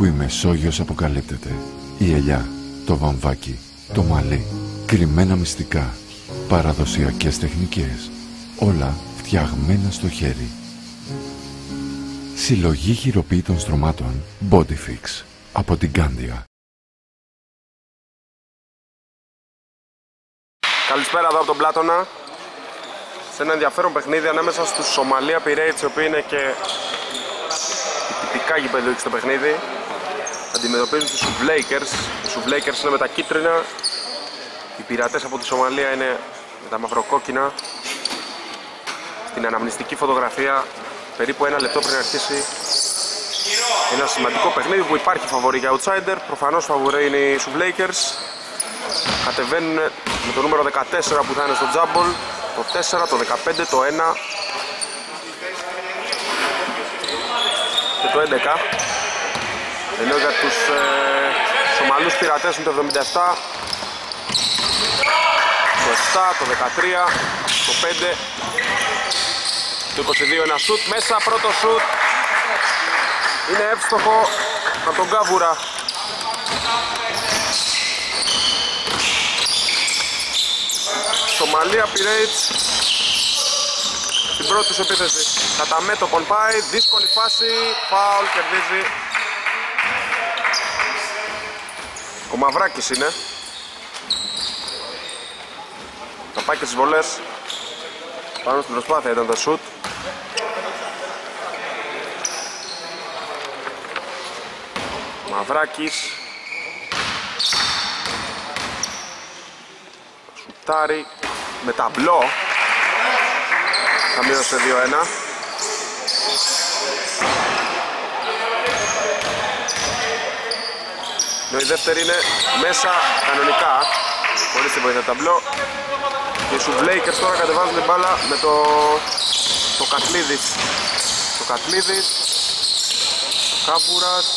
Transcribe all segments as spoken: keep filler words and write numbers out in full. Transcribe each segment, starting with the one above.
που η Μεσόγειος αποκαλύπτεται. Η ελιά, το βαμβάκι, το μαλλί, κρυμμένα μυστικά, παραδοσιακές τεχνικές, όλα φτιαγμένα στο χέρι. Συλλογή χειροποίητων στρωμάτων Bodyfix από την Κάνδια. Καλησπέρα εδώ από τον Πλάτωνα. Σε ένα ενδιαφέρον παιχνίδι ανάμεσα στους Σομαλία Pirates, οι οποίοι είναι και οι τυπικά γηπεδούκοι στο παιχνίδι. Αντιμετωπίζουν τους Suvlakers. Οι Suvlakers είναι με τα κίτρινα. Οι πειρατές από τη Σομαλία είναι με τα μαυροκόκκινα. Στην αναμνηστική φωτογραφία, περίπου ένα λεπτό πριν αρχίσει ένα σημαντικό παιχνίδι που υπάρχει φαβορί για outsider. Προφανώς φαβορί είναι οι Suvlakers. Κατεβαίνουν με το νούμερο δεκατέσσερα που θα είναι στο τζάμπολ, το τέσσερα, το δεκαπέντε, το ένα και το έντεκα. Ενώ για τους ε, Σομαλούς πειρατές είναι το εβδομήντα επτά, το επτά, το δεκατρία, το πέντε, το είκοσι δύο, ένα σουτ μέσα, πρώτο σουτ είναι εύστοχο από τον Κάβουρα. Σομαλία Pirates στην πρώτη τους επίθεση. Κατά μέτωπον πάει, δύσκολη φάση, φάουλ, κερδίζει. Ο Μαυράκης είναι. Θα πάει και στις βολές. Πάνω στην προσπάθεια ήταν το σουτ. Μαυράκης. Σουτάρει με ταμπλό. Θα μείωσε δύο ένα. Ενώ η δεύτερη είναι μέσα κανονικά, χωρίς την βοήθεια ταμπλό. Και οι Suvlakers τώρα κατεβάζουν την μπάλα με το, το Κατλίδης. Το Κατλίδης, ο Κάβουρας.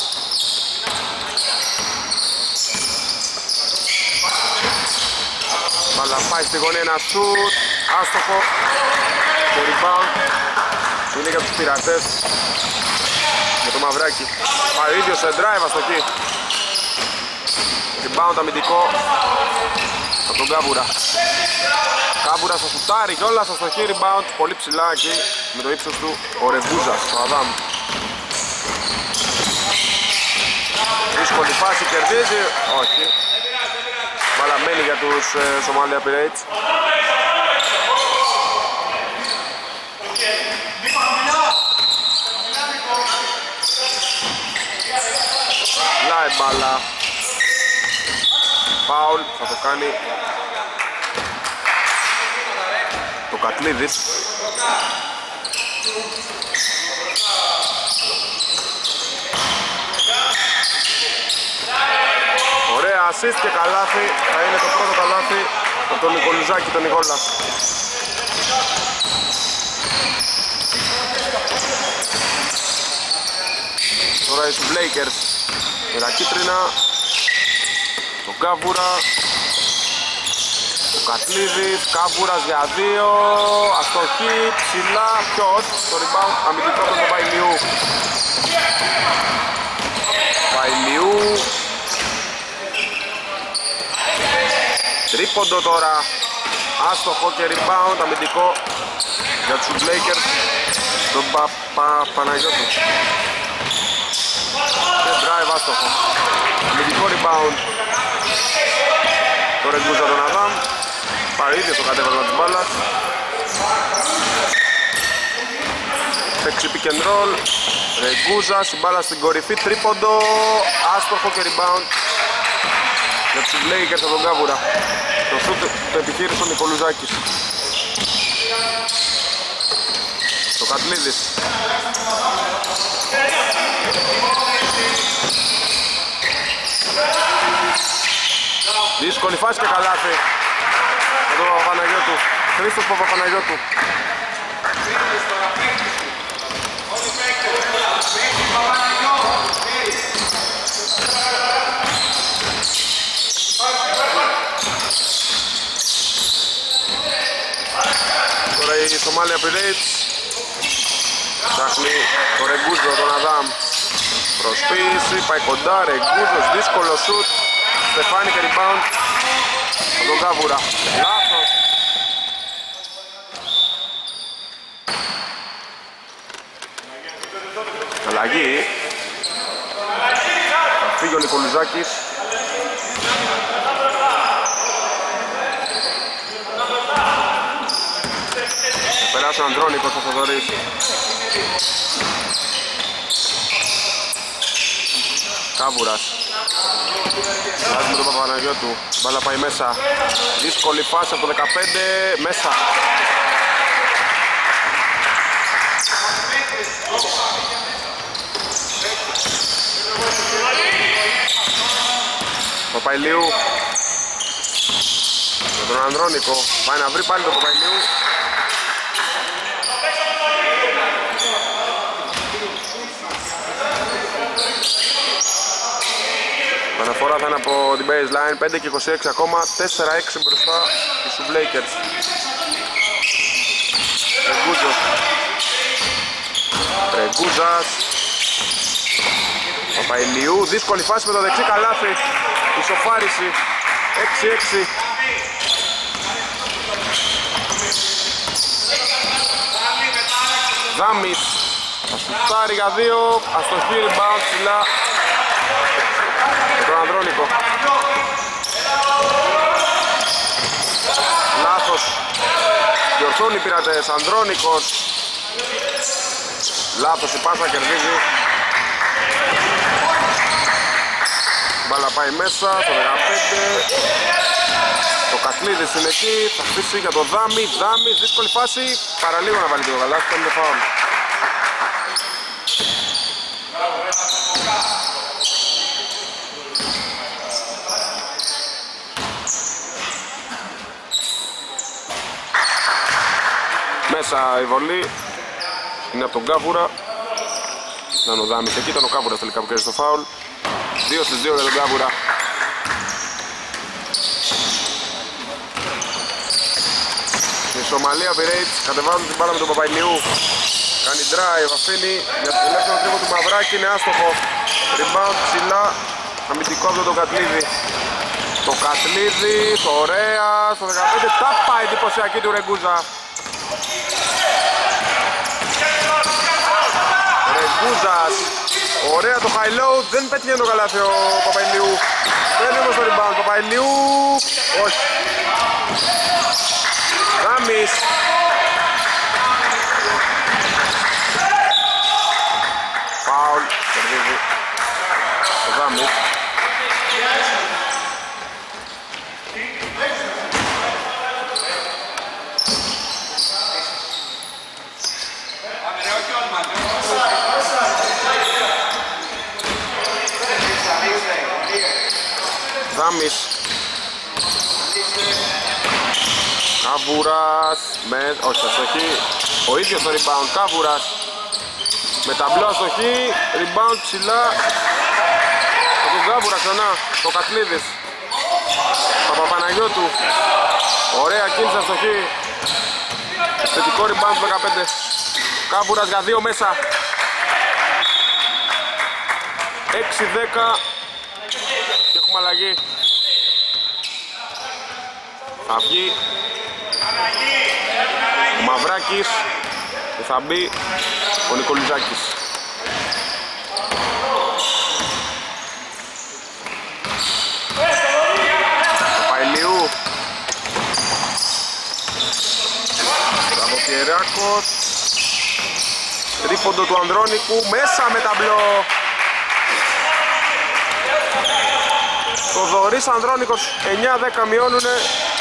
Μπάλα πάει στη γωνία, ένα σουτ, άστοχο. Το rebound είναι για τους πειρατές με το Μαυράκι. Πάει ο ίδιος σε drive αστοχή. Rebound αμυντικό από τον Κάβουρα. Κάβουρας θα σουτάρει κιόλας, αστοχή, rebound πολύ ψηλά εκεί με το ύψος του ο Ρεγκούζας, ο Αδάμ. Δύσκολη φάση, κερδίζει, όχι. Μπαλαμένη για τους ε, Σομαλία Pirates. Λάει μπάλα. Φάουλ, θα το κάνει το Κατλίδης. Ωραία assist και καλάθι, θα είναι το πρώτο καλάθι από τον Νικολουζάκη, τον Νικόλα. Τώρα οι Suvlakers με τα κίτρινα, τον Κάβουρα, ο Κατλίδης, Κάβουρας για δύο, αστοχή, ψηλά, shot, το rebound αμυντικό από τον Παϊλιού. Παϊλιού. Τρίποντο τώρα, άστοχο και rebound αμυντικό για τους Suvlakers, τον Πα, Πα, Παναγιώτου. Και drive άστοχο, αμυντικό rebound το Ρεγκούζα τον Αδάμ. Πάει ίδιο στο κατέβασμα της μπάλας. Παίξει pick and roll, Ρεγκούζας, η μπάλα στην κορυφή, τρίποντο, άστοχο και rebound για τους Suvlakers από τον Κάβουρα. Το σούτ το επιχείρησε ο Νικολουζάκης. Το Κατλίδης. Δύσκολη φάση και καλάθι για τον Παπαπαναγιώτου. Χρήστος Παπαπαναγιώτου. Τώρα η Σομαλία Pirates ψάχνει το Ρεγκούζο, τον Αδάμ. Προσποίηση, πάει κοντά, Ρεγκούζος, δύσκολο σουτ. Στεφάνι και rebound από τον Κάβουρα. Λάθος. Αλλαγή. Θα φύγει ο Νικολουζάκης. Θα περάσει ο Ανδρώνικος ο Θοδωρής. Κάβουρας. Βάζει με τον Παπαναγιώτου. Μπάλα πάει μέσα. Δύσκολη φάση από το δεκαπέντε. Μέσα. Παπαϊλίου. Με τον Ανδρώνικο. Πάει να βρει πάλι τον Παπαϊλίου. Αναφορά θα είναι από την baseline, πέντε και είκοσι έξι ακόμα, τέσσερα έξι μπροστά οι Σουβλέικερς. Ρεγκούζος. Ρεγκούζας. Παπαϊλιού, δύσκολη φάση με το δεξί καλάθι. Ισοφάριση, έξι έξι. Δάμις. Θα σουτάρει για δύο, αστοχή rebound ψηλά. Τον Ανδρώνικο. Λάθος. Διορθώνει οι πειρατές. Ανδρώνικος. Λάθος, η πάσα κερδίζει. Μπάλα πάει μέσα, το δεκαπέντε. Το Κατλίδης είναι εκεί, θα χτίσει για το Δάμι. Δάμι, δύσκολη φάση. Παραλίγο να βάλει το καλάθι, θα είναι φάουλ. Μέσα η βολή είναι από τον Κάβουρα. Ήταν ο Δάμις εκεί, ήταν ο Κάβουρας τελικά που κέρδισε το φάουλ. δύο στις δύο για τον Κάβουρα. Η Σομαλία Πειρέιτς κατεβάζουν την μπάλα με τον Παπαϊλιού. Κάνει drive, αφήνει για το ελεύθερο τρίπο του Μαυράκη, είναι άστοχο. Rebound ψηλά, αμυντικό από τον Κατλίδη. Το Κατλίδη, ωραία, στο δεκαπέντε, τάπα εντυπωσιακή του Ρεγκούζα. Ρεγκούζας, ωραία το high low, δεν πέτυχε το καλάθι ο Παπαϊλιού. Παίρνει όμως το rebound, Παπαϊλιού, όχι. Δάμις. Φάουλ, κερδίζει ο Δάμις. Δάμις. Κάβουρας με... όχι, αστοχή. Ο ίδιος το rebound, Κάβουρας. Με ταμπλό αστοχή, rebound ψηλά. Από τον Κάβουρα ξανά, το Κατλίδης. Παπαπαναγιώτου. Ωραία κίνηση αστοχή. Θετικό rebound του δεκαπέντε. Κάβουρας για δύο μέσα. έξι δέκα. Και έχουμε αλλαγή. Θα βγει ο Μαυράκης και θα μπει ο Νικολουζάκης. Παπαϊλιού. Στραβοκυριακός. Τρίποντο του Ανδρώνικου, μέσα με ταμπλό. Θοδωρής Ανδρώνικος, εννιά δέκα μειώνουνε.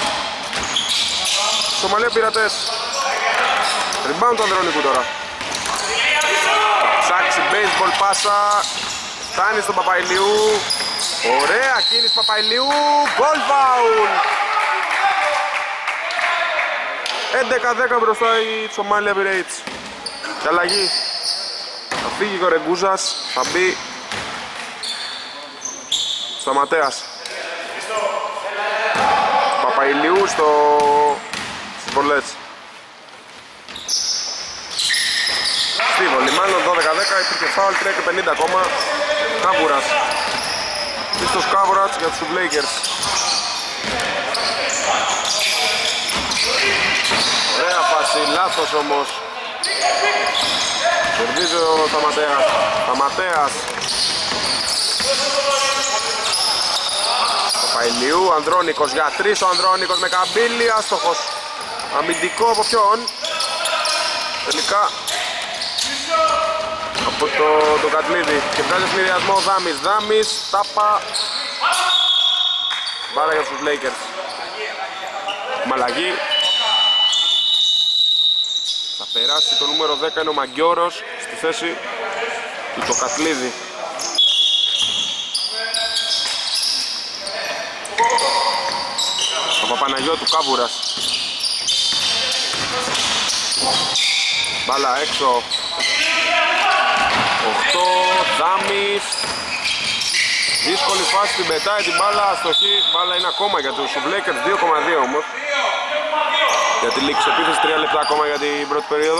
Σομαλία Πειρατές. Rebound του Ανδρώνικου τώρα. Ψάξει baseball πάσα. Φτάνει στον Παπαϊλιού. Ωραία κίνηση Παπαϊλιού. Goal foul. έντεκα δέκα μπροστά η Σομάλια Πειραίτς. Και αλλαγή. Θα φύγει ο Ρεγκούζας. Θα μπει Σταματέας. Παπαϊλιού στο... στις βολές. Στη βολή, μάλλον δώδεκα δέκα. δέκα, υπήρχε φάουλ, τρία και πενήντα ακόμα. Κάβουρας. Χρήστος Κάβουρας για τους Lakers. Ωραία φάση, λάθος όμως. Κερδίζει ο Σταματέας. Σταματέας. Παπαϊλιού, Ανδρώνικος για τρεις, ο Ανδρώνικος με καμπύλη, άστοχος. Αμυντικό από ποιον? Τελικά από το, το Κατλίδη. Και βγάζει συνδυασμό ο Δάμης. Δάμης, τάπα. Μπάλα για τους Lakers. Μαλαγή. Θα περάσει το νούμερο δέκα, είναι ο Μαγκιόρος στη θέση του το Κατλίδη. Ο Παπαναγιώτου, Κάβουρας. Μπάλα έξω. οκτώ, Δάμης. Δύσκολη φάση, την πετάει την μπάλα, αστοχή. Μπάλα είναι ακόμα για τους Lakers, δύο κόμμα δύο όμως. Για τη λήξη επίθεση, τρία λεπτά ακόμα για την πρώτη περίοδο.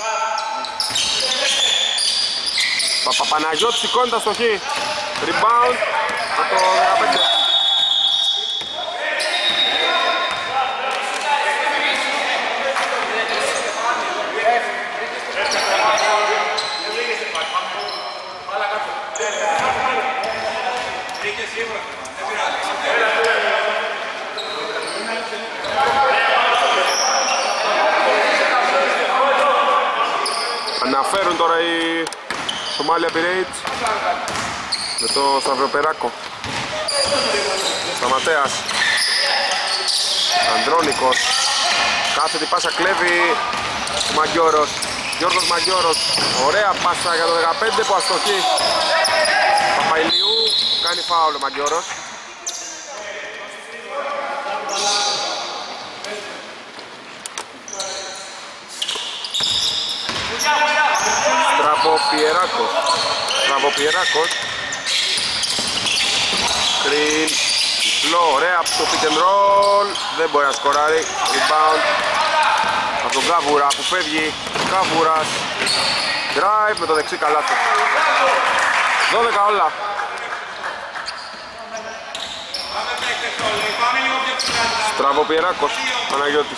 Παπαναγιώτης σηκώνει τα αστοχή. Rebound από το δεκαπέντε. Αναφέρουν τώρα οι Σομάλια Pirates με το Σταυροπεράκο. Σταματέας. Ανδρώνικος. Κάθετη πάσα κλέβει ο Μαγκιόρος. Γιώργος Μαγκιόρος. Ωραία πάσα για το δεκαπέντε που αστοχεί. Παπαϊλιού. Κάνει φάουλ ο Μαγκιόρος. Στραβοπιεράκος. Στραβοπιεράκος. Σκριν. Διπλό. Ωραία από το pick and roll. Δεν μπορεί να σκοράρει. Rebound από τον Κάβουρα που φεύγει. Κάβουρας. Drive με το δεξί καλάθι. δώδεκα όλα. Στραβοπιεράκος. Παναγιώτης.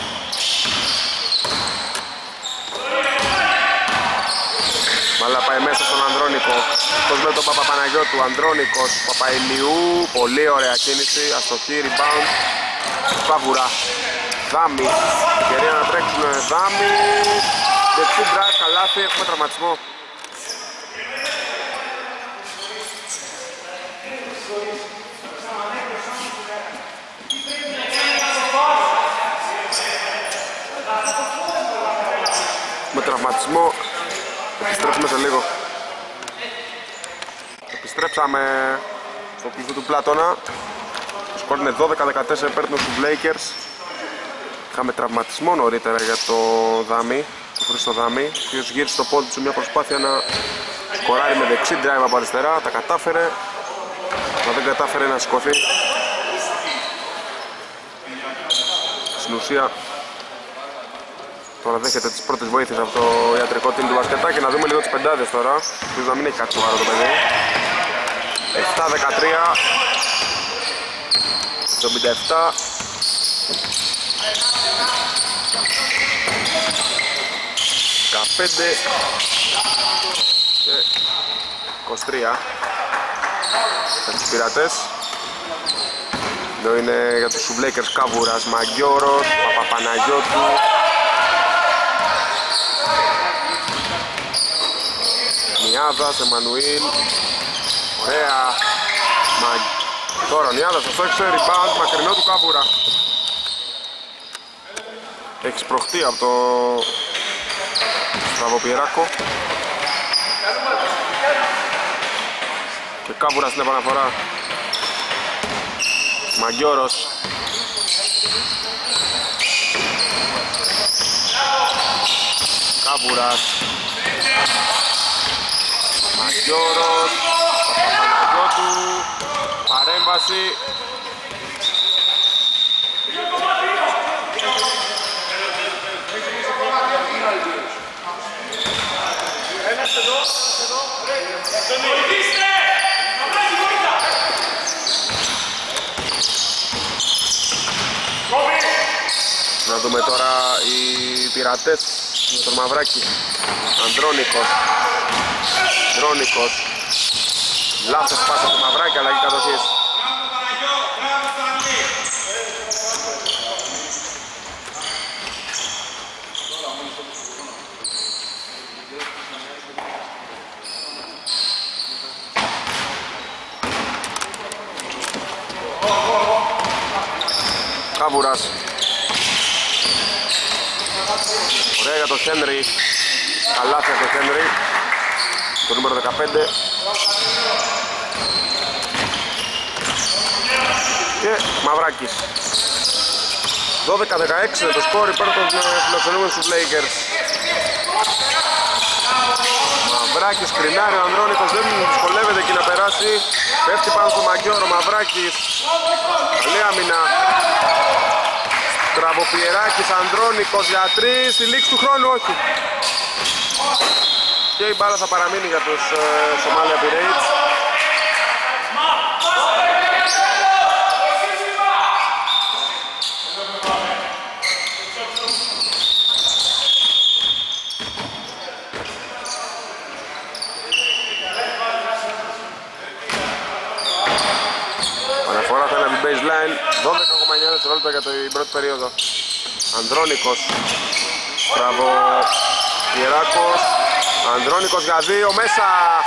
Μπάλα πάει μέσα στον Ανδρώνικο. Πώς με τον Παπαπαναγιώτου. Ανδρώνικος. Παπαϊλιού. Πολύ ωραία κίνηση. Αστοχή. Rebound. Κάβουρα. Δάμη. Ευκαιρία να τρέξουν. Δάμη. Δεξί drive. Καλάθι. Έχουμε τραυματισμό. Με τραυματισμό. Επιστρέφουμε σε λίγο. Επιστρέψαμε στο κλειστό του Πλάτωνα. Το σκορ είναι δώδεκα δεκατέσσερα υπέρ των Lakers. Είχαμε τραυματισμό νωρίτερα για το Δάμη, το Χρήστο Δάμη, ο οποίος γύρισε στο πόδι του μια προσπάθεια να σκοράρει με δεξί drive από αριστερά. Τα κατάφερε, αλλά δεν κατάφερε να σηκωθεί. Στην ουσία τώρα δέχεται τις πρώτες βοήθειες από το ιατρικό team του μπασκετάκι. Να δούμε λίγο τις πεντάδες τώρα. Ελπίζω να μην έχει κάτι σοβαρό το παιδί. επτά δεκατρία. εβδομήντα επτά. δεκαπέντε. Και είκοσι τρία. Για τους πειρατές. Εδώ είναι για τους Lakers Κάβουρας, Μαγκιόρος, Παπαπαναγιώτου. Νιάδας, Εμμανουήλ. Ωραία. Μα... Τώρα ο Νιάδας θα στόχισε, rebound, μακρινό του Κάβουρα. Έχει σπροχτεί από το Στραβοπιεράκο. Και Κάβουρα στην επαναφορά. Μαγκιόρος. Κάβουρας. Μαγκιόρος. Παπαπαναγιώτου. Παρέμβαση. Να δούμε τώρα οι πειρατές με τον Μαυράκη. Ανδρώνικος. Ανδρώνικος. Λάθος πάσα του Μαυράκη, αλλαγή κατοχής. Κάβουρας. Ωραία για τον Χένρι. Καλάθια για τον Χένρι. Το νούμερο δεκαπέντε. Και Μαυράκης. δώδεκα δεκαέξι είναι το σκόρ υπέρ των φιλοξενούμενων στους Lakers. Μαυράκης κρινάρει, ο Ανδρώνικος δεν δυσκολεύεται εκεί να περάσει. Πέφτει πάνω στο Μαγκιόρο, Μαυράκης. Καλή άμυνα. Τραβοπιεράκης, Ανδρώνικος για τρεις, στη λήξη του χρόνου όχι. Και η μπάλα θα παραμείνει για τους ε, Σομάλια Pirates. Αναφορά θα είναι από την baseline, δώδεκα κόμμα εννιά δευτερόλεπτα για την πρώτη περίοδο. Ανδρώνικος, Στραβο Πιεράκος, Ανδρώνικος για δύο, μέσα.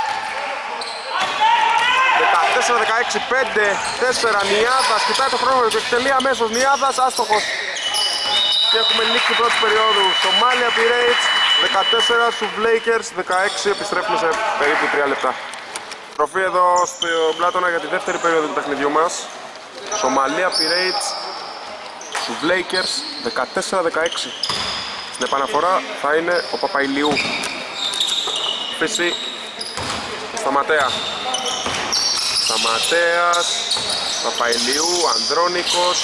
δεκατέσσερα δεκαέξι πέντε τέσσερα, Νιάδας, κοιτάει το χρόνο και εκτελεί αμέσως, Νιάδας, άστοχος. Και έχουμε λήξει την πρώτη περίοδου. Σομάλια Pirates δεκατέσσερα στους Lakers δεκαέξι, επιστρέφουμε σε περίπου τρία λεπτά. Τροφή εδώ στο Πλάτωνα για τη δεύτερη περίοδο του παιχνιδιού μας. Σομαλία Pirates στους Lakers δεκατέσσερα δεκαέξι. Στην επαναφορά θα είναι ο Παπαϊλιού. Φύση Σταματέα. Σταματέας, Παπαϊλιού, Ανδρώνικος,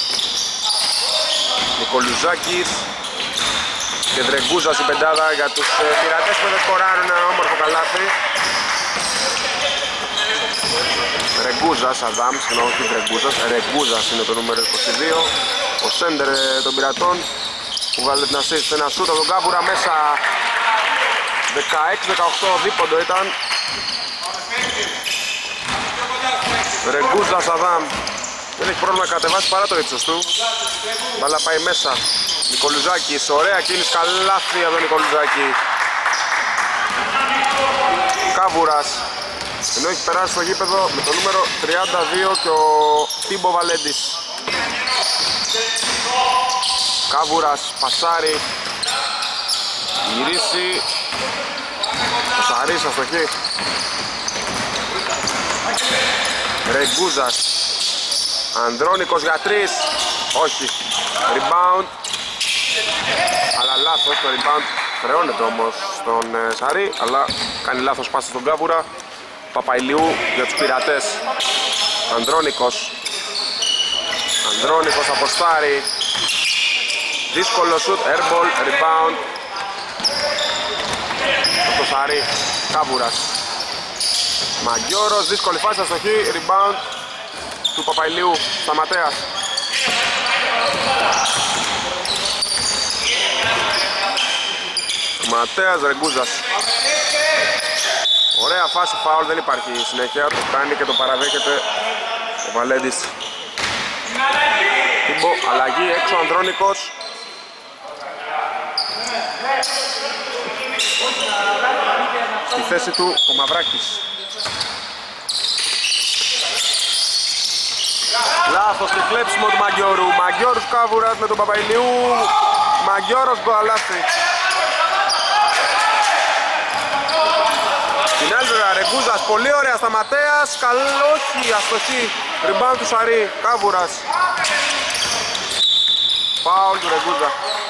Νικολουζάκης και Δρεγκούζας η πεντάδα για τους ε, πειρατές που δεν σκοράρουν ένα όμορφο καλάθι. Ρεγκούζας, Αδάμ, συγγνώμη, όχι Ρεγκούζας, Ρεγκούζας είναι το νούμερο είκοσι δύο. Ο σέντερ των πειρατών που βάλε την ασίστ, ένα σούτ από τον Κάβουρα μέσα. δεκαέξι δεκαοκτώ δίποντο ήταν. Ρεγκούζας, Αδάμ, δεν έχει πρόβλημα να κατεβάσει παρά το ύψος του. Μπάλα πάει μέσα. Νικολουζάκης, ωραία κίνηση, καλάθι από τον Νικολουζάκη. Κάβουρας, ενώ έχει περάσει στο γήπεδο με το νούμερο τριάντα δύο και ο Τίμπο Βαλέντης. Κάβουρας, πασάρι, γυρίσει, ο Σαρής αστοχή. Ρεγκούζας, Ανδρώνικος για τρεις, όχι, rebound, αλλά λάθος, το rebound χρεώνεται όμως στον ε, Σαρή, αλλά κάνει λάθος πάσα στον Κάβουρα. Παπαϊλιού για τους πειρατές. Ανδρώνικος, Ανδρώνικος αποστάρει, δύσκολο σουτ, airball, rebound από το Σαρή. Κάβουρας, Μαγκιόρος, δύσκολη φάση, αστοχή, rebound του Παπαϊλιού. Σταματέας, Σταματέας, Ρεγκούζας. Ωραία φάση, φάουλ, δεν υπάρχει συνέχεια, το κάνει και το παραδέχεται ο Βαλέντης. Τίμπο, αλλαγή, έξω Ανδρώνικος. Στη θέση του ο Μαυράκης. Λάθος στη κλέψιμο του Μαγκιόρου. Μαγκιόρους Κάβουρας με τον Παπαϊλιού. Μαγκιόρος γκολ-αλάθη. Την άλλη βέβαια Ρεγκούζας, πολύ ωραία Σταματέας. Καλό, όχι, αστοχή. Rebound του Σαρή, Κάβουρας. Φάουλ του Ρεγκούζα.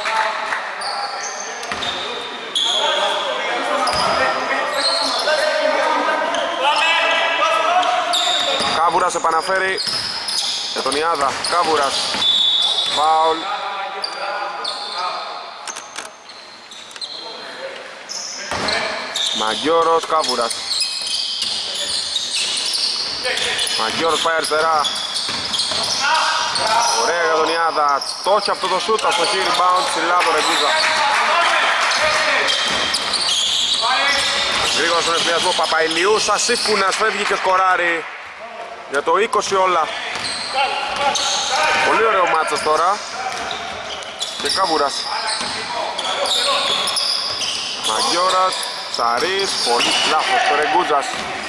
Κάβουρας επαναφέρει για τον Ιάδα. Κάβουρας, φάουλ. Μαγκιόρος, Κάβουρας. Μαγκιόρος πάει αριστερά. Ωραία για τον Ιάδα. Το έχει αυτό το σούτ, αστοχή rebound ψηλά το Ρεγκούζα. Γρήγορα στον ευθυνιασμό Παπαϊλιού, Σασίφουνας φεύγει και σκοράρει για το είκοσι όλα. Πολύ ωραίο μάτσος τώρα. Και Κάβουρας. Μαγκιόρας, Σαρής, πολύ λάθος το Ρεγκούζας.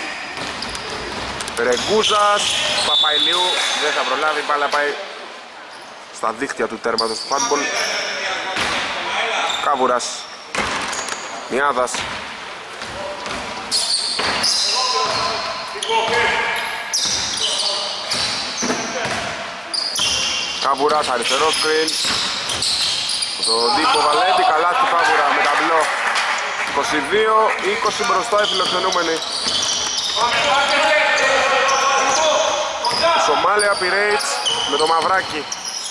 Ρεγκούζας, Παπαϊλιού δεν θα προλάβει, πάλι πάει στα δίχτυα του τέρματος του φάντμπολ. Κάβουρας, Μιάδας. Κάβουρας, αριστερό σκριν. Τον τύπο Βαλέντη, καλά στη Κάβουρα με ταμπλό. είκοσι δύο είκοσι μπροστά οι φιλοξενούμενοι. Σομάλια Pirates με το Μαυράκι.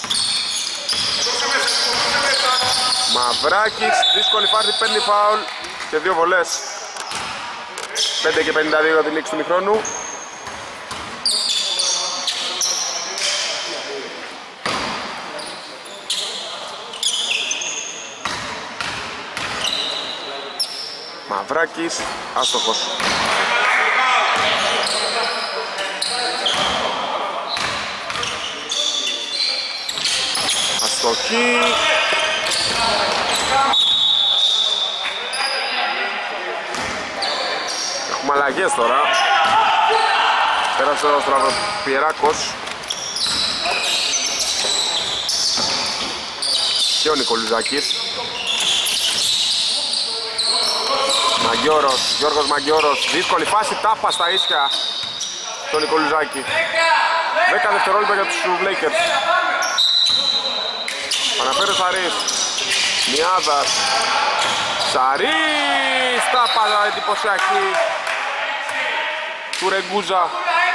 Μαυράκης, δύσκολη φάση, παίρνει φάουλ και δύο βολές. πέντε και πενήντα δύο για την λήξη του μηχρόνου. Μαυράκης, άστοχος. Αστοχή. Έχουμε αλλαγές τώρα. Πέρασε ο Στραβοπιεράκος και ο Νικολουζάκης. Μαγκιόρος, Γιώργος Μαγκιόρος, δύσκολη φάση, τάπα στα ίσια τον Νικολουζάκη. δέκα δευτερόλεπτα για τους Lakers. Αναφέρει Σαρής, Μιάδας, Σαρής, τάπα εντυπωσιακή του Ρεγκούζα.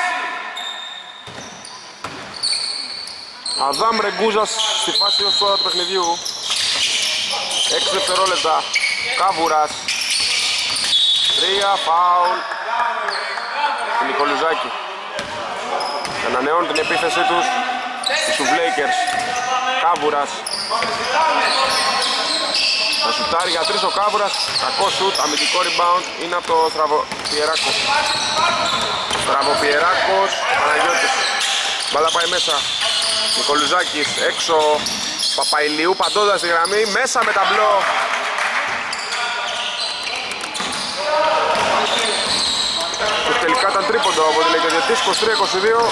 Αδάμ Ρεγκούζας στη φάση ως τώρα του παιχνιδιού. έξι δευτερόλεπτα, Κάβουρας. Τρία φάουλ του Νικολουζάκη. Ανανεώνουν την επίθεσή τους στους Lakers. Κάβουρας. Θα σουτάρει για τρεις ο Κάβουρας. Κακό σουτ, αμυντικό rebound είναι από το Στραβοπιεράκο. Στραβοπιεράκος, Παναγιώτης. Μπάλα πάει μέσα. Νικολουζάκης έξω. Παπαϊλιού παντώντας τη γραμμή. Μέσα με ταμπλό. Τελικά ήταν τρίποντο από τη Lakers, είκοσι τρία είκοσι δύο.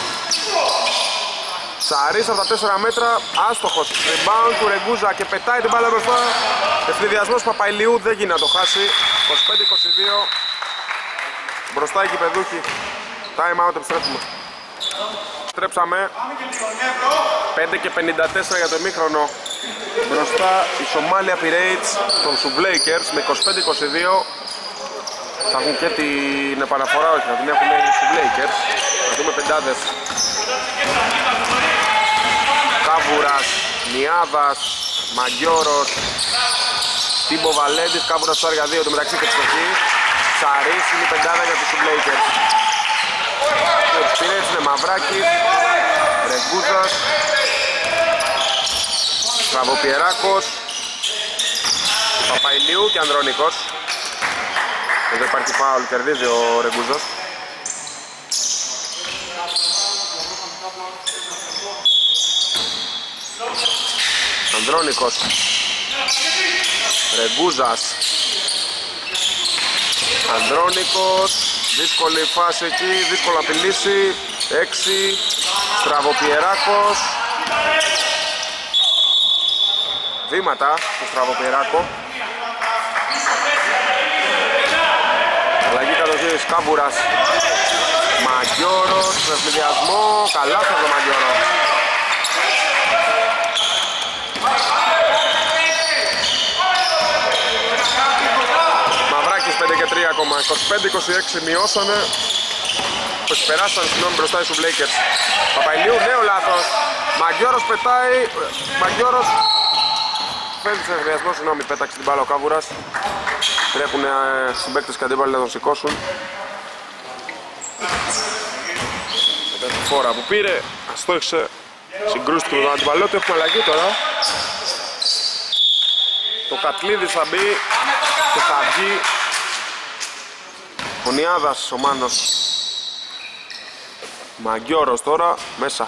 Σαρής από τα τέσσερα μέτρα, άστοχος. Rebound του Ρεγκούζα και πετάει την μπάλα μπροστά. Ευθυνδιασμός Παπαϊλιού, δεν γίνει να το χάσει. είκοσι πέντε είκοσι δύο. Μπροστά οι κυπεδούχοι. Time out, επιστρέφουμε. Επιστρέψαμε. πέντε και πενήντα τέσσερα για το ημίχρονο. Μπροστά η Σομάλια Pirates των Lakers με είκοσι πέντε είκοσι δύο. Θα έχουν και την επαναφορά, όχι, θα την έχουν στους Lakers. Θα δούμε πεντάδες. Κάβουρας, Μιάδας, Μαγκιόρος, Τίμπο Βαλέντης, Κάβουρας στο αργαδίο, το μεταξύ και εξοχή. Σαρής είναι η πεντάδα για τους Lakers. Και τους Pirates είναι Μαυράκης, Ρεγκούζας, Στραβοπιεράκος, Παπαϊλιού και Ανδρώνικος. Εδώ υπάρχει φάουλ, κερδίζει ο Ρεγκούζος. Ανδρώνικος, Ρεγκούζας, Ανδρώνικος, δύσκολη φάση εκεί, δύσκολο να απειλήσει. έξι, Στραβοπιεράκος. Βήματα στο Στραβοπιεράκο. Αλλαγή κατοχής, Κάβουρας, Μαγκιόρος, με ευθυνδιασμό, καλά στο το Μαγκιόρο. Μαυράκης πέντε και τρία ακόμα, είκοσι πέντε είκοσι έξι μειώσανε. Τους περάσαν συγγνώμη μπροστά στους Lakers. Παπαϊλιού, νέο λάθος. Μαγκιόρος πετάει, Μαγκιόρος φεύγει σε ευθυνδιασμό, συγγνώμη, πέταξε την μπάλα ο Κάβουρας. Τρέχουν συμπαίκτες και αντίπαλοι να τον σηκώσουν. Φόρα που πήρε, αστόχησε, συγκρούστηκε με τον αντιπαλό του. Έχουμε αλλαγή τώρα. Το Κατλίδης θα μπει και θα βγει ο Νιάδας, ο Μάνος. Μαγκιόρος τώρα, μέσα.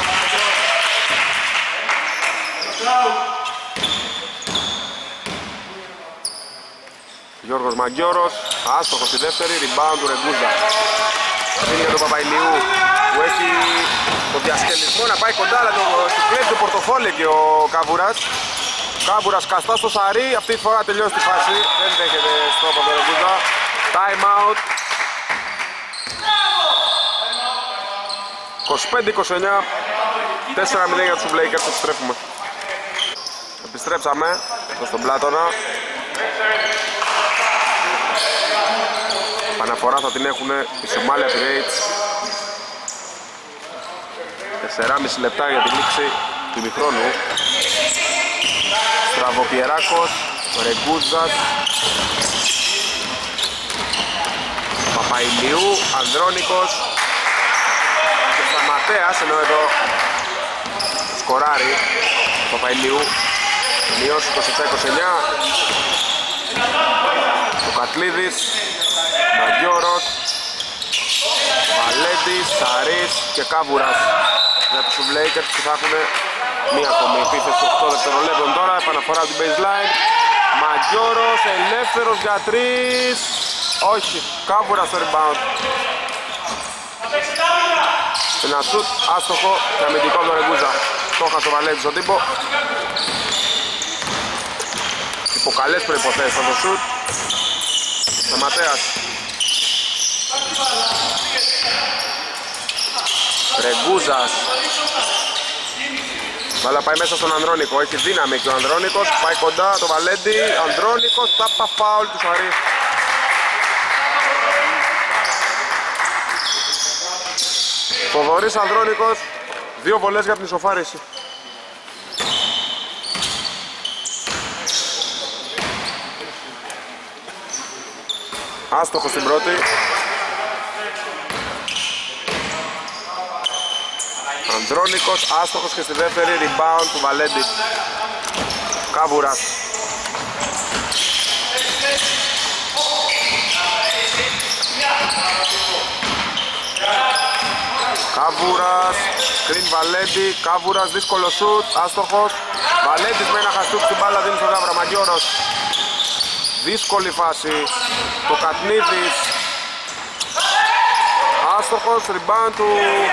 Γιώργος Μαγκιόρος, άστοχος στη δεύτερη, rebound του Ρεγκούζα. Είναι για τον Παπαϊλιού που έχει το διασκελισμό να πάει κοντά, αλλά το κλέβει το πορτοφόλι και ο Καβουράς. Καβουράς καστά στο Σαρί, αυτή τη φορά τελειώσει τη φάση, δεν δέχεται στόπ από τον Ρεγκούζα. Time out. είκοσι πέντε είκοσι εννιά, τέσσερα μηδέν για τους Lakers, επιστρέφουμε. Επιστρέψαμε εδώ στον Πλάτωνα. Παναφορά θα την έχουν οι Somalia Pirates. τέσσερα και μισό λεπτά για τη λήξη του ημιχρόνου. Στραβοπιεράκος, Ρεγκούζας, Παπαϊλιού, Ανδρώνικος και Σταματέας, ενώ εδώ σκοράρει Παπαϊλιού. Μειώσει είκοσι επτά είκοσι εννιά. Ο Κατλίδης, Μαγκιόρος, Βαλέντης, Σαρής και Κάβουρας για τους Lakers που θα έχουν μία ακόμη επίθεση οκτώ δευτερολέπτων τώρα. Επαναφορά από την baseline. Μαγκιόρος, ελεύθερος για τρεις. Όχι, Κάβουρας στο rebound. Ένα σουτ, άστοχο και αμυντικό από τον Ρεγκούζα. Το έχασε ο Βαλέντης στον τύπο. Υπό καλές προϋποθέσεις από το σουτ. Σταματέας. Ρεγκούζας. Βάλα πάει μέσα στον Ανδρώνικο, έχει δύναμη και ο Ανδρώνικος. Πάει κοντά το Βαλέντι, Ανδρώνικος, τάπα φάουλ του Σαρή. Θοδωρής Ανδρώνικος, δύο βολές για την ισοφάριση. Άστοχος στην πρώτη. Ανδρώνικος, άστοχος και στη δεύτερη, rebound του Βαλέντη. Κάβουρας. Κάβουρας, screen Βαλέντη, Κάβουρας, δύσκολο σουτ, άστοχος. Βαλέντης με ένα χαστούκ στην μπάλα, δίνει στον Γάβρα, Μαγκιόρος. Δύσκολη φάση, το Κατνίδης. Άστοχος, rebound του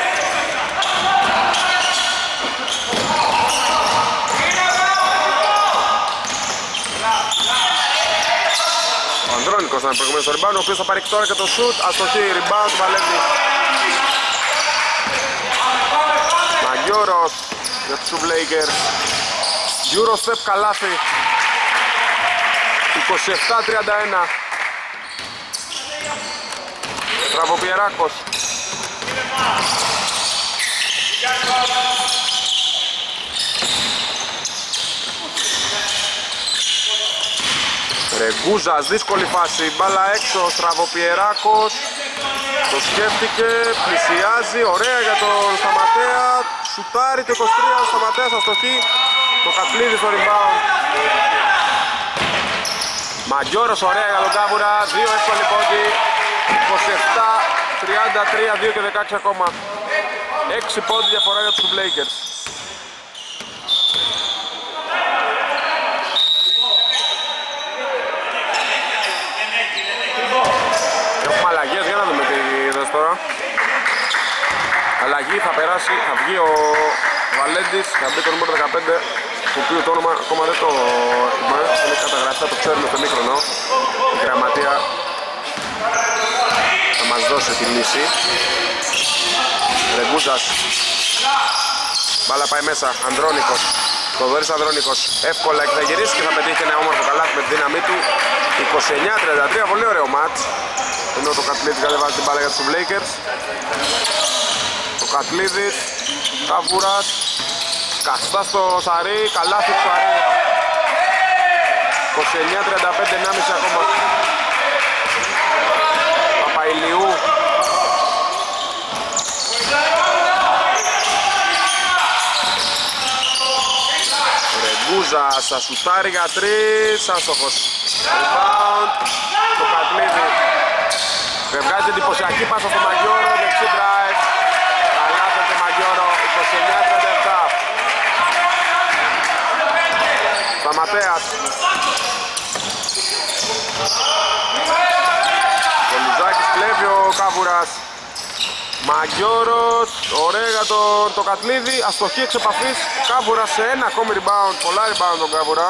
ο Ανδρώνικος ήταν προηγουμένως στο rebound, ο οποίος θα πάρει τώρα και το shoot. Αστοχή, rebound του Βαλέντη. Μαγκιόρος για τους Lakers. Eurostep καλάθι. είκοσι επτά τριάντα ένα. Στραβοπιεράκος. Ρεγκούζας, δύσκολη φάση, μπάλα έξω, Στραβοπιεράκος. Το σκέφτηκε, πλησιάζει, ωραία για τον Σταματέα. Σουτάρει το είκοσι τρία, ο Σταματέας αστοχή. Το Κατλίδη στο rebound. Μαγκιόρος, ωραία για τον Κάβουρα, δύο εύκολοι πόντι. είκοσι επτά τριάντα τρία, δύο και δεκαέξι ακόμα. έξι πόντι διαφορά για τους Lakers. Έχουμε αλλαγές, για να δούμε τι είδες τώρα. Αλλαγή θα περάσει, θα βγει ο Βαλέντης, θα μπει το νούμερο δεκαπέντε, το οποίο το όνομα ακόμα δεν το έχουμε, δεν έχει καταγραφεί, θα το ξέρουμε στο μήχρονο. Η γραμματεία θα μας δώσει τη λύση. Ρεγκούζας, μπάλα πάει μέσα, Ανδρώνικος, Θοδωρής Ανδρώνικος, εύκολα και θα γυρίσει και θα πετύχει ένα όμορφο καλάθι με τη δύναμή του. είκοσι εννιά τριάντα τρία, πολύ ωραίο μάτς, ενώ το Κατλίδης κατεβάζει την μπάλα για τους Lakers. Το Κατλίδης, Κάβουρας, καστά στο Σαρί, καλάθι του Σαρί. είκοσι εννιά τριάντα πέντε, ενάμιση ακόμα. Παπαϊλιού. Καβούρας, θα σουτάρει για τρεις, άστοχος. Rebound, το Κατλίδι. Βγάζει εντυπωσιακή πάσα στο Μαγιόρο, δεξί drive. Καλάθο το Μαγιόρο, είκοσι εννιά τριάντα επτά. Σταματέας. Ο Λουζάκης κλέβει ο Κάβουρας. Μαγιόρος, ωραία για τον το Κατλίδι, αστοχή εξ επαφής. Κάβουρας σε ένα ακόμη rebound, πολλά rebound τον Κάβουρα.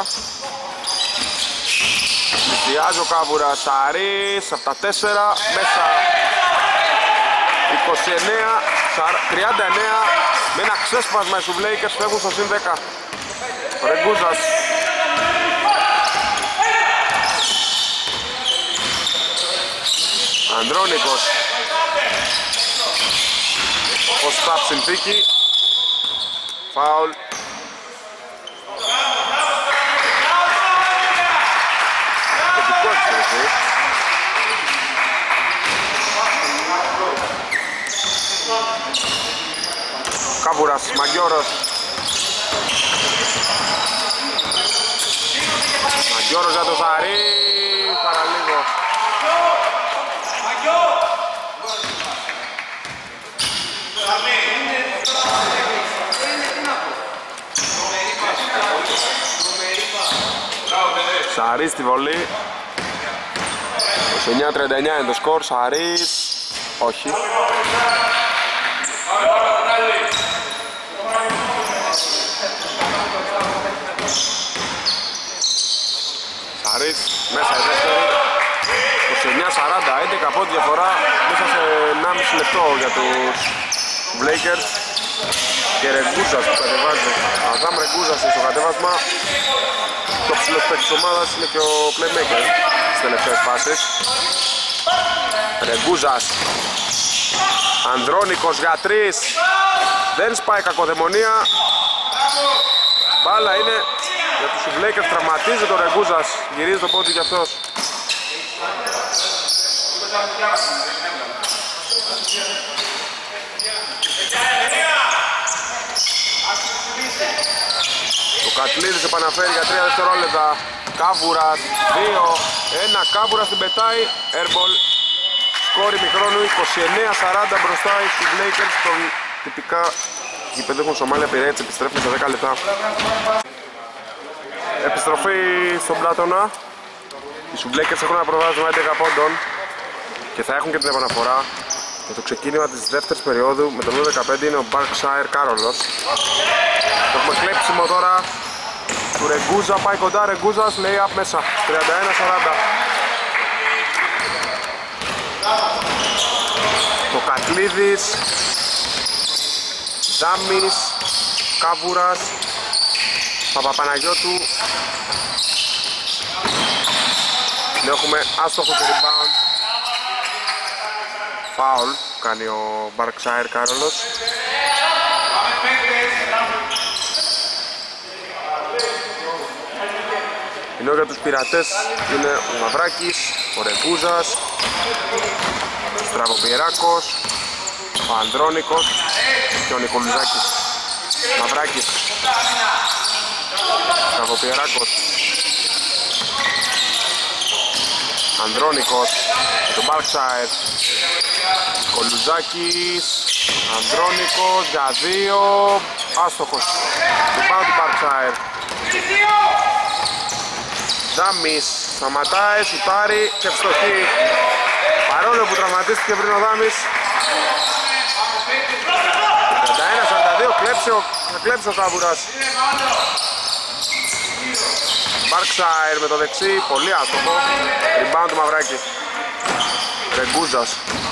Πλησιάζει ο Κάβουρας, Σαρής, από τα τέσσερα, μέσα. είκοσι εννέα τριάντα εννέα, με ένα ξέσπασμα οι Σουβλέικερς φεύγουν στο συν δέκα. Ο Ρεγκούζας. Ανδρώνικος. Ο Σταπ συνθήκη. Φάουλ. Θετικό εξαιρετή. Κάβουρας, Μαγιόρος. Μαγιόρος για το Ζαρί. Παραλίγο. Σαρής στη βολή. είκοσι εννιά τριάντα εννιά είναι το σκορ. Σαρής. Όχι. Σαρής μέσα η δεύτερη. είκοσι εννιά σαράντα, έντεκα πόντους διαφορά μέσα σε ενάμιση λεπτό για τους Blakers. Και Ρεγκούζας που κατεβάζει. Αδάμ Ρεγκούζας στο κατέβασμα. Το ψηλός παίκτης της ομάδας είναι και ο playmaker στις τελευταίες φάσεις. Ρεγκούζας. Ανδρώνικος για τρεις. Δεν σπάει κακοδαιμονία. Μπάλα είναι για τους Blakers, τραυματίζει τον Ρεγκούζας. Γυρίζει τον πόντι κι αυτός. Ο Κατλίδης επαναφέρει για τρία δευτερόλεπτα. Κάβουρας, δύο, ένα, Κάβουρας την πετάει, airball. Σκόρη μικρόνου, είκοσι εννέα σαράντα μπροστά στους Lakers. Τον τυπικά γηπέδο έχουν Σομάλια Πειραίτης, επιστρέφουν σε δέκα λεπτά. Επιστροφή στον Πλάτωνα. Οι Lakers έχουν ένα προβάδισμα έντεκα πόντων και θα έχουν και την επαναφορά. Και το ξεκίνημα της δεύτερης περίοδου με τον νούμερο δεκαπέντε είναι ο Berkshire Κάρολος. Το έχουμε κλέψιμο τώρα του Ρεγκούζα, πάει κοντά, Ρεγκούζας λέει απ' μέσα, τριάντα ένα σαράντα. Το Κατλίδης, Δάμης, Κάβουρας, Παπαπαναγιώτου. Έχουμε άστοχο και rebound. Φάουλ κάνει ο Berkshire Κάρολος. Ενώ για τους πειρατές είναι ο Μαυράκης, ο Ρεγκούζας, ο Στραβοπιεράκος, ο Ανδρώνικος και ο Νικολουζάκης. Μαυράκης, Στραβοπιεράκος, Ανδρώνικος, τον Berkshire, Νικολουζάκης, Ανδρώνικος για δύο, άστοχος. Το πάνω του Berkshire. Δάμης σταματάει, σουτάρει και ευστοχή. Παρόλο που τραυματίστηκε πριν ο Δάμης. τριάντα ένα σαράντα δύο, κλέψε ο, θα κλέψει ο Κάβουρας. Berkshire με το δεξί, πολύ άστοχο. Rebound του Μαυράκη. Ρεγκούζας.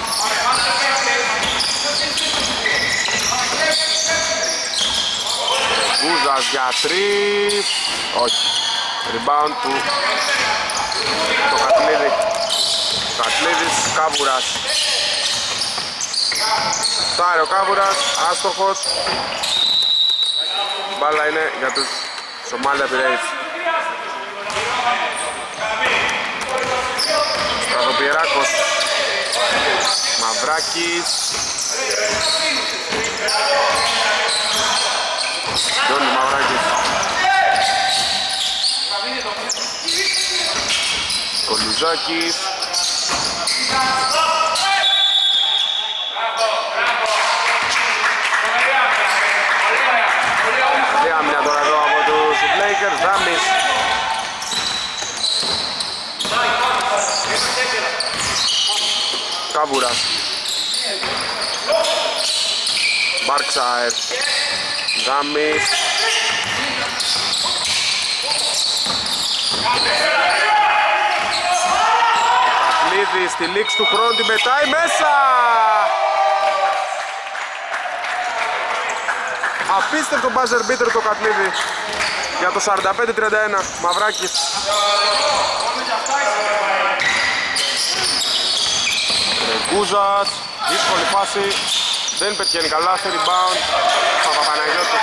Ρεγκούζας για τρεις. Όχι. Rebound του το Κατλίδη. Κατλίδης, Κάβουρας. Φτάρει ο Κάβουρας, άστοχος. Μπάλα είναι για τους Σομάλια Πειραίτης. Στραβοπιεράκος, Μαυράκης, Γιώνη Μαυράκης. Κολουζάκης. Διάμυνα τώρα εδώ από τους Lakers. Δάμις. Καβούρας. Μπάρξαερ. Δάμις. Αθλίδης στη λήξη του χρόνου την πετάει μέσα. Απίστευτο buzzer beater το Κατλίδη για το σαράντα πέντε τριάντα ένα. Μαυράκης. Ρεγκούζας, δύσκολη φάση, δεν πετυχαίνει καλά στο rebound. Παπαπαναγιώτου.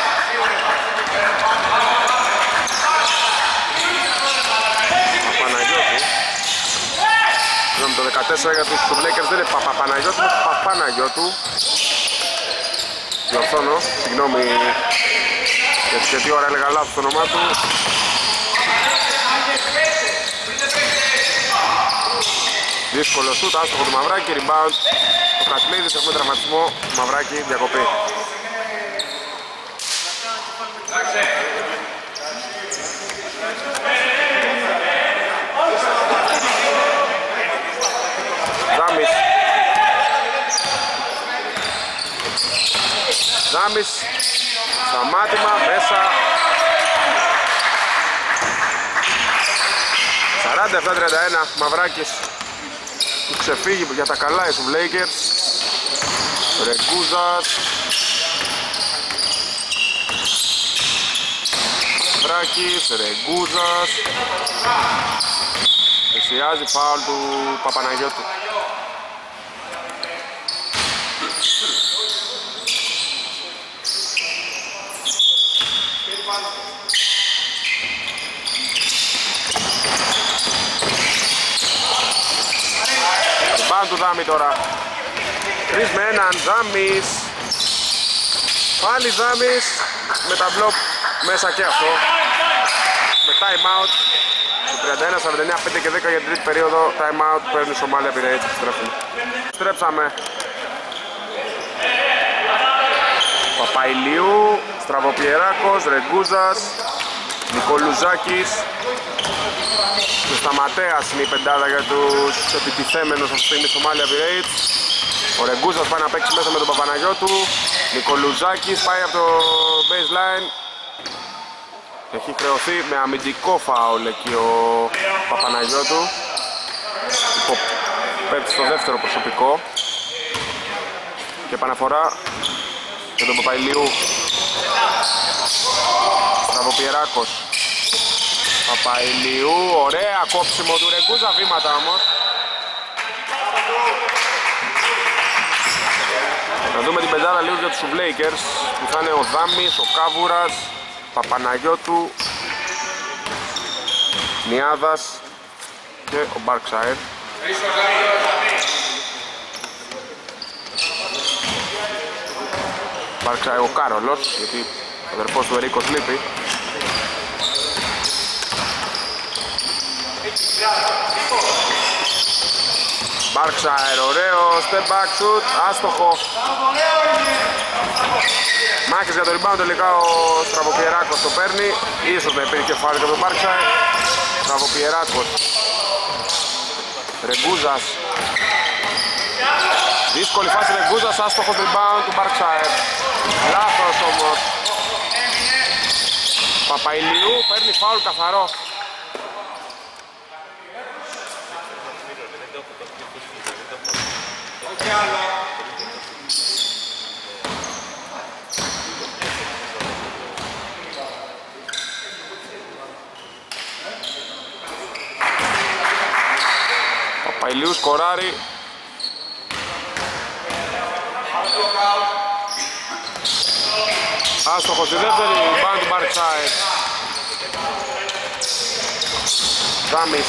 Παπαπαναγιώτου. Συγγνώμη, το δεκατέσσερα για τους Lakers δεν είναι Παπαπαναγιώτου, είναι Παπαναγιώτου. Διορθώνω, συγγνώμη για τι ώρα έλεγα λάθος το όνομά του. Δύσκολο σούτ, άστοχο του Μαυράκη, rebound το Κατλίδης, έχουμε τραυματισμό, Μαυράκη, διακοπή. Δάμις. Δάμις, σταμάτημα, μέσα. σαράντα επτά τριάντα ένα, Μαυράκης. Του ξεφύγει για τα καλά οι Lakers. Ρεγκούζας. Μαυράκης, Ρεγκούζας. Πλησιάζει φάουλ του Παπαναγιώτου. Πάνω του Δάμι τώρα. Τρεις με έναν, Δάμις. Πάλι Δάμις. Με τα μπλοκ μέσα και αυτό. Με time out. τριάντα ένα σαράντα εννέα, πέντε και δέκα για την τρίτη περίοδο. Time out, παίρνει η Σομάλια Πειραιώς, επιστρέφουμε. Στρέψαμε. Παπαϊλιού, Στραβοπιεράκος, Ρεγκούζας, Νικολουζάκης και Σταματέας είναι η πεντάδα για τους επιτιθέμενους αυτή τη στιγμή Σομάλια Πειραιώς. Ο Ρεγκούζας πάει να παίξει μέσα με τον Παπαναγιώτου. Νικολουζάκης πάει από το baseline. Έχει χρεωθεί με αμυντικό φάουλ εκεί ο Παπαναγιώτου. Πέφτει στο δεύτερο προσωπικό. Και επαναφορά για τον Παπαϊλιού. Στραβοπιεράκος. Παπαϊλιού, ωραία κόψιμο του Ρεγκούζα, βήματα όμως. Να δούμε την πεντάδα λίγο για τους Lakers που θα είναι ο Δάμις, ο Κάβουρας, Παπαναγιώτου, Νιάδας και ο Μπάρξαερ. Μπάρξαερ ο Κάρολος, γιατί ο αδερφός του Ερίκος λείπει. Μπάρξαερ, ωραίο step back shoot, άστοχο. Μάχης για το rebound, τελικά ο Στραβοπιεράκος το παίρνει. Ίσως να υπήρχε φάουλ για τον Μπάρξαερ. Στραβοπιεράκος. Ρεγκούζας. Δύσκολη φάση Ρεγκούζας, άστοχο rebound του Μπάρξαερ. Λάθος όμως. Παπαϊλιού παίρνει φάουλ καθαρό. Παπαϊλιού σκοράρει. Άστοχο στη δεύτερη, μπαν του Μπάρξαερ. Δάμις.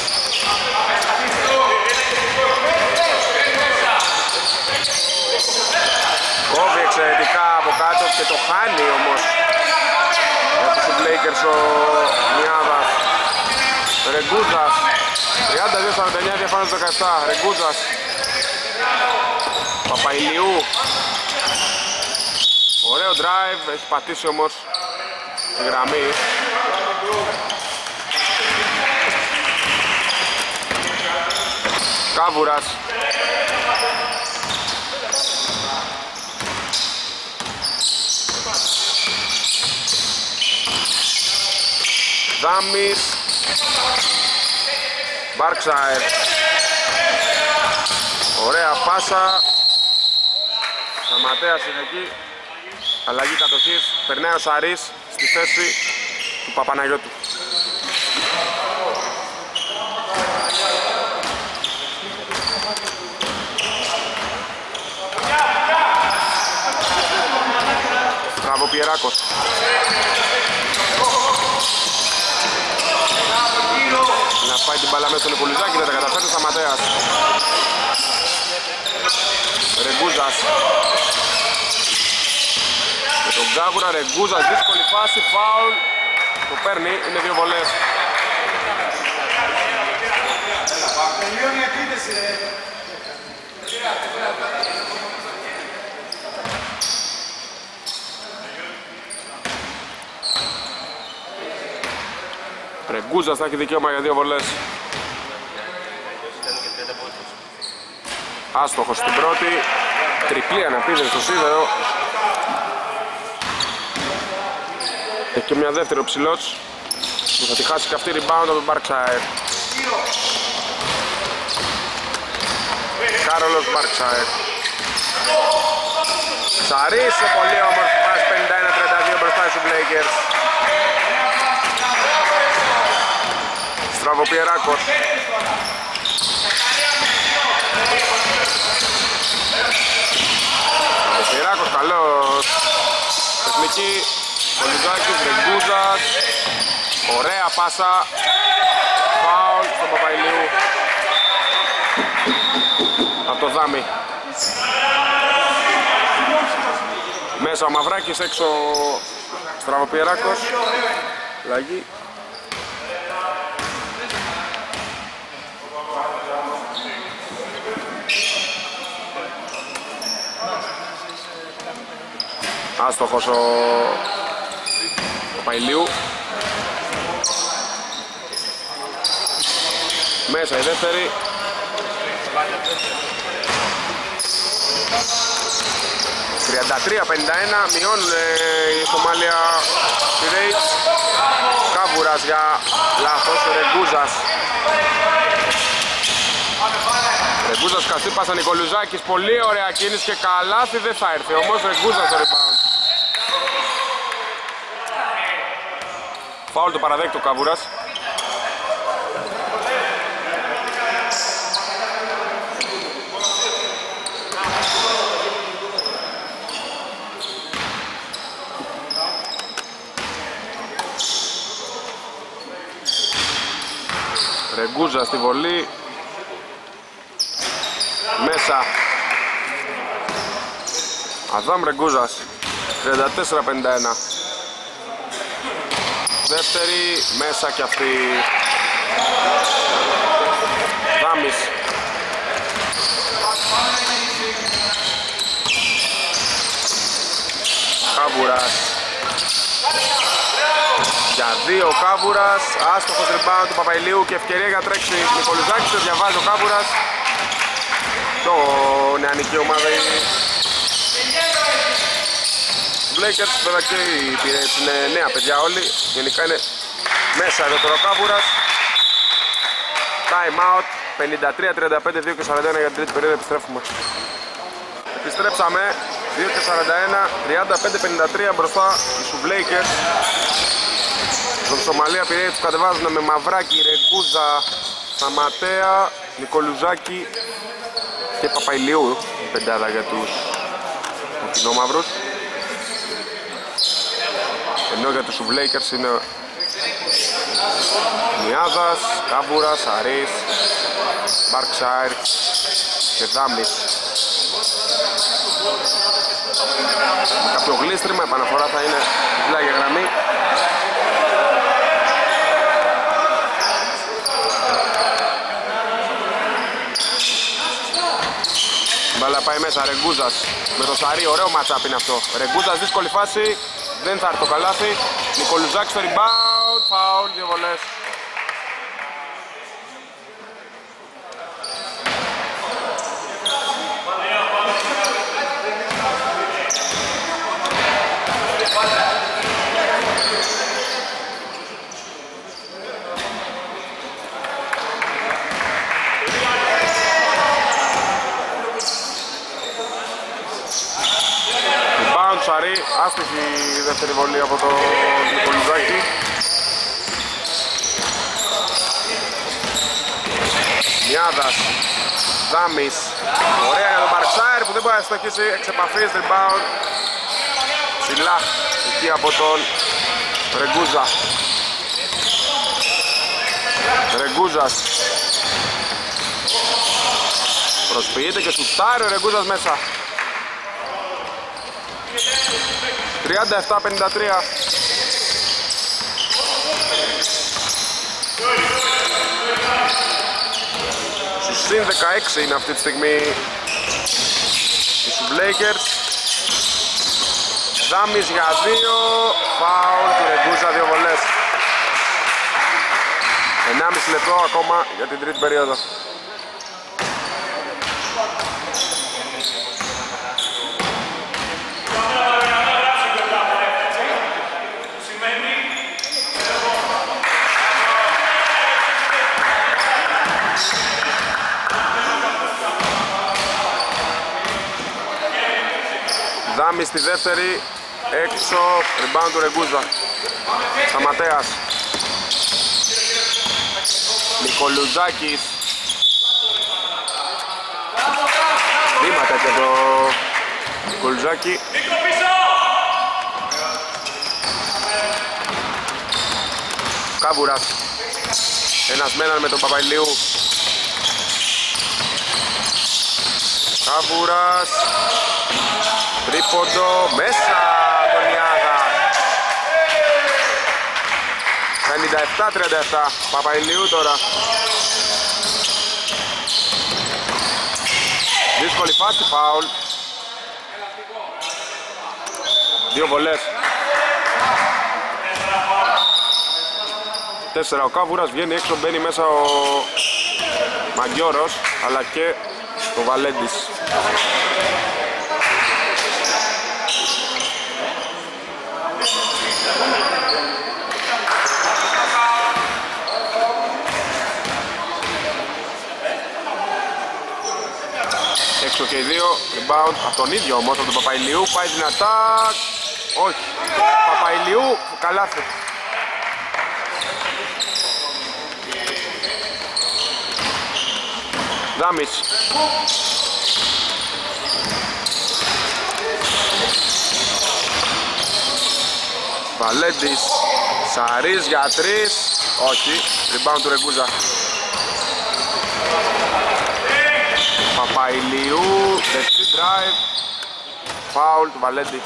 Κόβει εξαιρετικά από κάτω και το χάνει όμως για τους Lakers ο Νιάδας. Ρεγκούζας, τριάντα δύο σαράντα εννιά διαφάνω στο δεκαεπτά. Ρεγκούζας, Παπαϊλιού. Ωραίο drive, έχει πατήσει όμως τη γραμμή. Κάβουρας. Δάμις. Μπάρξαερ. Ωραία πάσα. Σταματέας είναι εκεί. Αλλαγή κατοχής. Περνάει ο Σαρής στη θέση του Παπαναγιώτου. Στραβοπιεράκος. Να πάει την μπάλα μέσα στον Νικολουζάκη, δεν τα καταφέρνει. Σταματέας. Ρεγκούζας. Με τον Γκάβουρα, Ρεγκούζας, δύσκολη φάση, φάουλ. Το παίρνει, είναι δύο βολές. Ρεγκούζας θα έχει δικαίωμα για δύο βολές. Άστοχος στην πρώτη. Τριπλή αναπήδευση στο σίδερο. Έχει και μια δεύτερη ο ψηλός που θα τη χάσει και αυτή rebound από τον Μπάρξαερ. Κάρολος Μπάρξαερ. Σαρής, σε πολύ όμορφη πάση, πενήντα ένα τριάντα δύο μπροστά στους Lakers. Στραβοπιεράκος. Στραβοπιεράκος, καλός. Τεχνική. Κολυζάκης, Ρεγκούζας. Ωραία πάσα. Φάουλ στον Παπαϊλιού. Από το Δάμι. Μέσα ο Μαυράκης, έξω ο Στραβοπιεράκος. Λαγή. Άστοχος ο Παπαϊλιού. Μέσα η δεύτερη. τριάντα τρία πενήντα ένα, μειώνουν η Σομάλια Pirates. Κάβουρας για λάθος, Ρεγκούζας. Ρεγκούζας καστή πάσα, Νικολουζάκης, πολύ ωραία κίνηση και καλάθι δεν θα έρθει, όμως Ρεγκούζας το rebound. Φάουλ το παραδέχει το Κάβουρας. Ρεγκούζα στη βολή. Μέσα. Αδάμ Ρεγκούζας. τριάντα τέσσερα πενήντα ένα. Δεύτερη. Μέσα κι αυτή. Δάμις. Κάβουρας. Για δύο ο Κάβουρας, άστοχος rebound του Παπαϊλίου και ευκαιρία για τρέξει Νικολουζάκης, το διαβάζει ο Κάβουρας. Το νεανική ομάδα είναι Lakers, βέβαια και οι Pirates είναι νέα παιδιά όλοι, γενικά είναι μέσα εδώ τώρα ο Κάβουρας. Time out, πενήντα τρία τριάντα πέντε, δύο και σαράντα ένα για την τρίτη περίοδο, επιστρέφουμε. Επιστρέψαμε, δύο και σαράντα ένα, τριάντα πέντε πενήντα τρία μπροστά στους Lakers. Στον Σομαλία Pirates που κατεβάζουν με Μαυράκη, Ρεγκούζα, Σταματέα, Νικολουζάκη και Παπαϊλιού. Η πεντάδα για τους κοινόμαυρους. Ενώ για τους Lakers είναι Μιάδας, Κάβουρας, Αρής, Μπάρξαερ και Δάμις. Κάποιο γλίστριμα, επαναφορά θα είναι ψηλά για γραμμή. Μπάλα πάει μέσα, Ρεγκούζας με το Σαρί, ωραίο match-up είναι αυτό. Ρεγκούζας, δύσκολη φάση, δεν θα έρθει το καλάθι. Νικολουζάκης στο rebound, foul, δύο βολές. Σαρί, άστοχη η δεύτερη βολή από τον Νικολουζάκη. Μιάδας, Δάμης, ωραία για τον Μπαρξάιρ που δεν μπορεί να στοχίσει, εξ επαφής, rebound. Ψηλά, εκεί από τον Ρεγκούζα. Ρεγκούζας. Προσποιείται και σουτάρει ο Ρεγκούζας μέσα. τριάντα επτά πενήντα τρία. Στους συν δεκαέξι είναι αυτή τη στιγμή οι Σουμπλέικερς. Δάμης για δύο, φάουλ του Ρεγκούζα, δύο βολές. ενάμιση λεπτό ακόμα για την τρίτη περίοδο. Δάμι στη δεύτερη, έξω, rebound του Ρεγκούζα. Σταματέας. Νικολουζάκης. Βήματα και το Νικολουζάκη. Κάβουρας. Ένας με έναν με τον Παπαϊλίου. Κάβουρας. Τρίποντο μέσα τον Ιάδα. πενήντα επτά τριάντα επτά. Παπαϊλίου τώρα. Δύσκολη φάση, φάουλ. Δύο βολές. Τέσσερα ο Κάβουρας, βγαίνει έξω, μπαίνει μέσα ο Μαγκιόρος αλλά και ο Βαλέντης. Έξω και οι δύο, rebound από τον ίδιο όμως, από τον Παπαϊλίου, πάει δυνατά. Όχι, Παπαϊλίου, καλάθι. Δάμης. Βαλέντης, Σαρής για τρεις, όχι, rebound του Ρεγκούζα. Παπαϊλίου, δεξί drive, foul του Βαλέντη.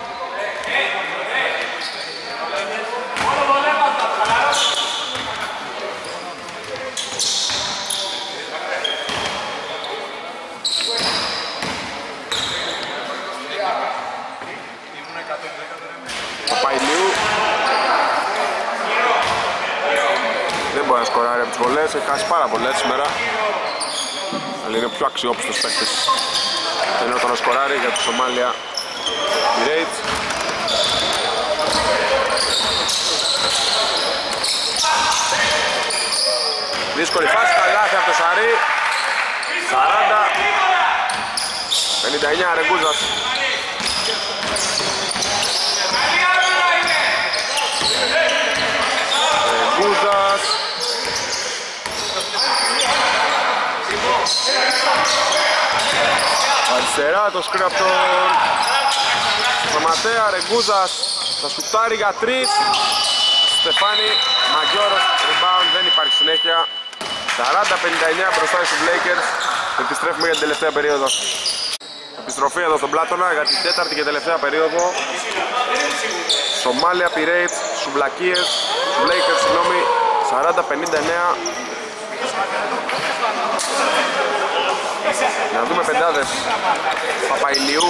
Παπαϊλίου δεν μπορεί να σκοράρει από τις βολές, έχει χάσει πάρα πολλές σήμερα. Αλλά είναι ο πιο αξιόπιστος παίκτης. Ενώ τώρα σκοράρει για τη Σομάλια η Ρέιτ. Δύσκολη φάση, καλάθι από το Σαρί. σαράντα πενήντα εννιά Ρεγκούζας. Ρεγκούζας. Αριστερά το σκριν από τον Σταματέα, Ρεγκούζας θα σουτάρει για τρεις. Στεφάνι, Μαγκιόρος, rebound, δεν υπάρχει συνέχεια. σαράντα πενήντα εννιά μπροστά στους Lakers. Επιστρέφουμε για την τελευταία περίοδο. Επιστροφή εδώ στον Πλάτωνα για την τέταρτη και τελευταία περίοδο. Σομάλια Pirates, Σουμπλακίες, Lakers, συγγνώμη, σαράντα πενήντα εννιά. Να δούμε πεντάδες. Παπαϊλιού,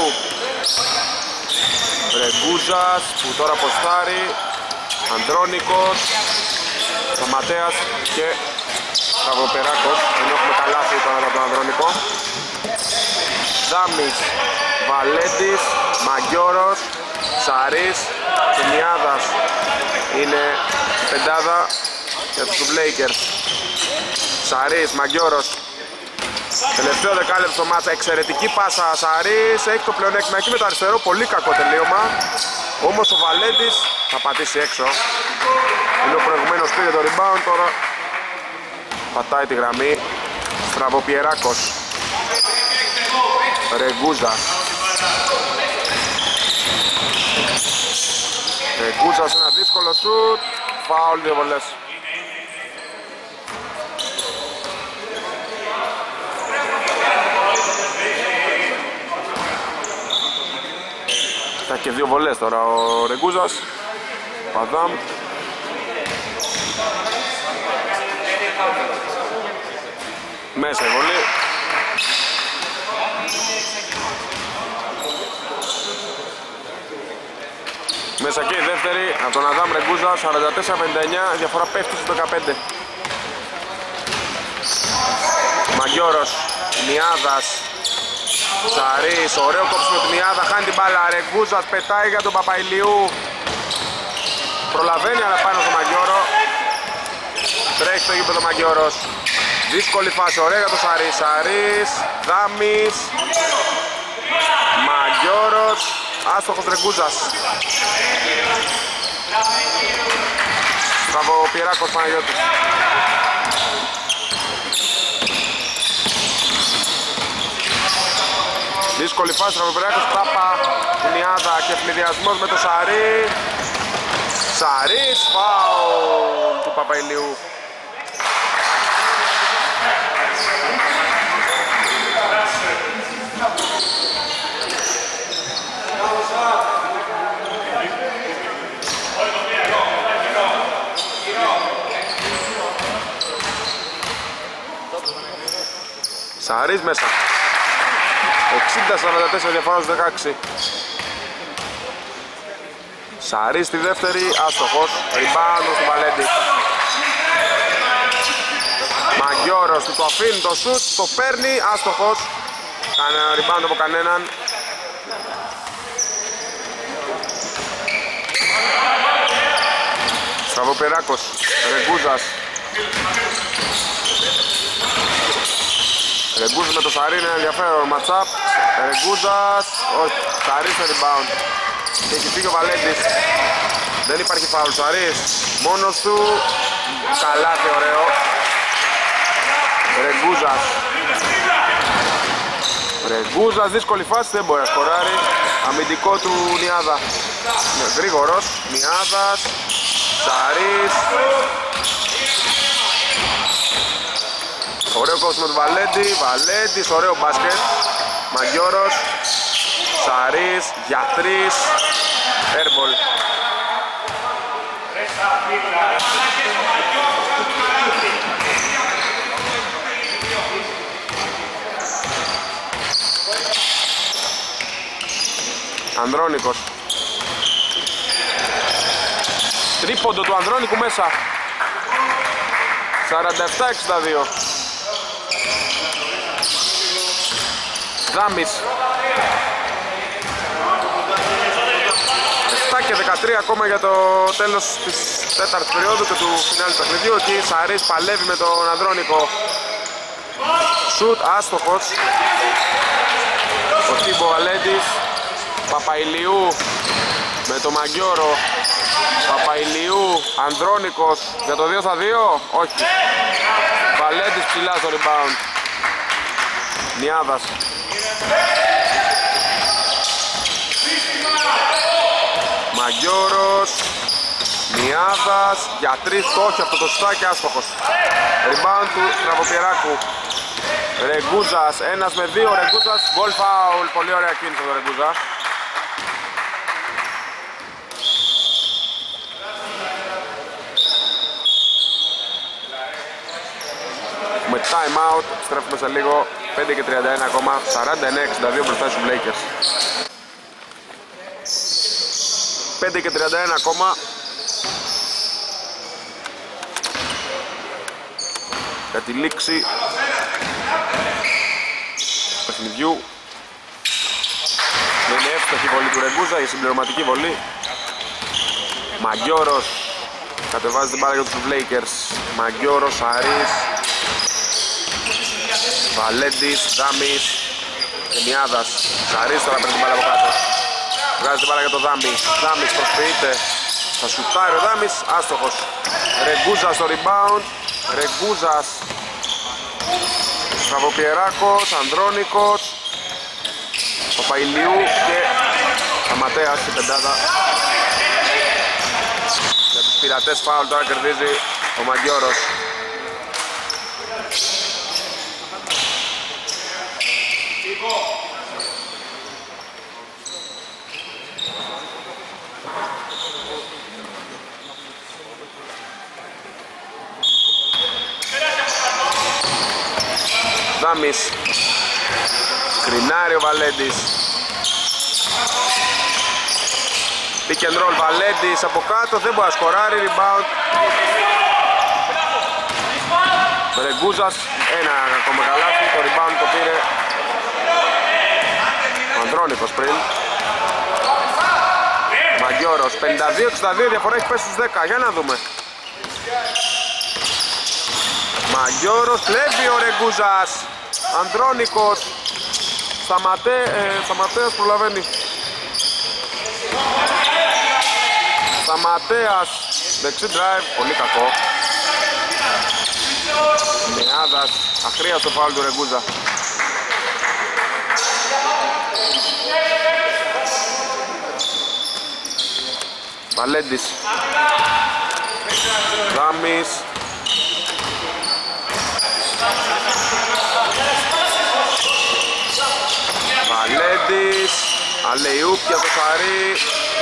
Ρεγκούζας που τώρα ποστάρει, Ανδρώνικος, Σταματέας και Σταυροπεράκος. Δεν έχουμε καλάθι τώρα από τον Ανδρώνικο. Δάμης, Βαλέντης, Μαγκιόρος, Σαρής και Μιάδας είναι η πεντάδα για τους Lakers. Σαρής, Μαγκιόρος, τελευταίο δεκάλεπτο στο μάτσα, εξαιρετική πάσα Σαρής, έχει το πλεονέκτημα εκεί με το αριστερό, πολύ κακό τελείωμα. Όμως ο Βαλέντης θα πατήσει έξω. Είναι ο προηγουμένος πήρε το rebound, τώρα πατάει τη γραμμή. Στραβοπιεράκος, Ρεγκούζας. Ρεγκούζας ένα δύσκολο σουτ, φάουλ, δύο βολές. Θα και δύο βολές τώρα ο Ρεγκούζας. Παδάμ. Μέσα η βολή. Μέσα και η δεύτερη από τον Αδάμ Ρεγκούζα, σαράντα τέσσερα πενήντα εννιά, διαφορά πέφτει στο δεκαπέντε. Μαγκιόρος, Μιάδας, Σαρής, ωραίο κόψιμο τη Μιάδα, χάνει την μπάλα, Ρεγκούζας πετάει για τον Παπαϊλιού. Προλαβαίνει αλλά πάνω στο Μαγκιόρο. Τρέχει στο γήπεδο Μαγκιόρος. Δύσκολη φάση, ωραία για τον Σαρή. Σαρής, Δάμης, Μαγκιόρος, άστοχος Ρεγκούζας. Στραβοπιεράκος Παναγιώτης. Δύσκολη φάση, Στραβοπιεράκος, τάπα, Κουνιάδα και ευνηδιασμός με το Σαρή. Σαρής, φάουλ του Παπαϊλιού. Σαρής μέσα. εξήντα σαράντα τέσσερα διαφορά στους δεκαέξι. Σαρής στη δεύτερη, άστοχος. Ριμπάουντ στον Βαλέντη. Μαγκιόρος του το αφήνει το σουτ, το παίρνει, άστοχος. Κανένα ριμπάουντ από κανέναν. Στραβοπεράκος, Ρεγκούζας. Ρεγκούζας με το Σαρή είναι ενδιαφέρον ματσάπ. Ρεγκούζας, όχι, Σαρής στο rebound. Και έχει φύγει ο Βαλέντης. Δεν υπάρχει φάουλ, Σαρής μόνος του. Καλάθι ωραίο. Ρεγκούζας. Ρεγκούζας, δύσκολη φάση, δεν μπορεί να σκοράρει. Αμυντικό του Νιάδα. Είναι γρήγορος, Νιάδας. Σαρής. Ωραίο κόσμο του Βαλέντη, Βαλέντης, ωραίο μπάσκετ. Μαγκιόρος, Σαρής, για τρεις, airball. Ανδρώνικος. Τρίποντο του Ανδρώνικου μέσα. σαράντα επτά εξήντα δύο. Δάμης. επτά και δεκατρία ακόμα για το τέλος της τέταρτης περίοδου και του φινάλη του παιχνιδιού. Εκεί Σαρής παλεύει με τον Ανδρώνικο. Σουτ άστοχος. Ο Τίμπο Βαλέντης. Παπαϊλιού με το Μαγκιόρο. Παπαϊλιού, Ανδρώνικος για το δύο στα δύο, όχι. Βαλέντης ψηλά στο rebound. Νιάδας. Μαγκιόρος, Νιάδας, για τρεις, το όχι αυτό το σουτάκι, άστοχος. Rebound του Στραβοπιεράκου. Ρεγκούζας, ένας με δύο, Ρεγκούζας, goal foul, πολύ ωραία κίνηση το Ρεγκούζα. time out, στρέφουμε σε λίγο. Πέντε και τριάντα ένα ακόμα, σαράντα εννέα εξήντα δύο μπροστά στους Lakers. πέντε και τριάντα ένα ακόμα. Για τη λήξη του παιχνιδιού. Δεν είναι εύστοχη βολή του Ρεγκούζα, η συμπληρωματική βολή. Μαγκιόρος κατεβάζει την μπάλα για τους Lakers. Μαγκιόρος, Αρής, Βαλέντης, Δάμης και Μιάδας. Αρής τώρα παίρνει την μπάλα από κάτω. Βγάζει την μπάλα για το Δάμη. Δάμης προσποιείται. Θα σουτάρει ο Δάμης, άστοχος. Ρεγκούζας στο rebound. Ρεγκούζας, Στραβοπιεράκος, Ανδρώνικος, Παπαϊλιού και Αματέας στην πεντάδα. Για τους πειρατές φάουλ τώρα κερδίζει ο Μαγκιόρος. Δάμης, σκρινάρει ο Βαλέντης. Pick and roll Βαλέντης από κάτω, δεν μπορεί να σκοράρει, rebound. Ρεγκούζας, ένα ακόμα καλάθι, το rebound το πήρε ο Ανδρώνικος πριν. Μαγκιόρος, πενήντα δύο εξήντα δύο, διαφορά έχει πέσει στους δέκα, για να δούμε. Μαγκιόρος, κλέβει ο Ρεγκούζας. Ανδρώνικος, Σταματέ, ε, Σταματέας προλαβαίνει. Σταματέας, δεξί drive, πολύ κακό. Μεάδας, αχρίαστο φάουλ του Ρεγκούζα. Βαλέντης, Δάμης, Βαλέντης, αλεϊούπ για το Χαρί.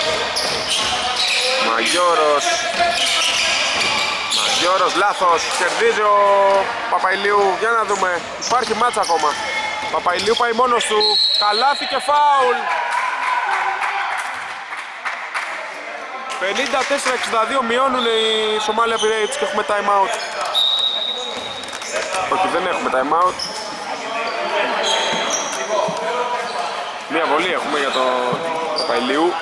Μαγκιόρος, Μαγκιόρος, λάθος, κερδίζει ο Παπαϊλιού. Για να δούμε, υπάρχει μάτσα ακόμα. Παπαϊλιού πάει μόνος του, καλάθι και φάουλ. πενήντα τέσσερα εξήντα δύο μειώνουν οι Σομάλια Pirates και έχουμε time out. Όχι, δεν έχουμε time out. Μία βολή έχουμε για τον Παπαϊλιού.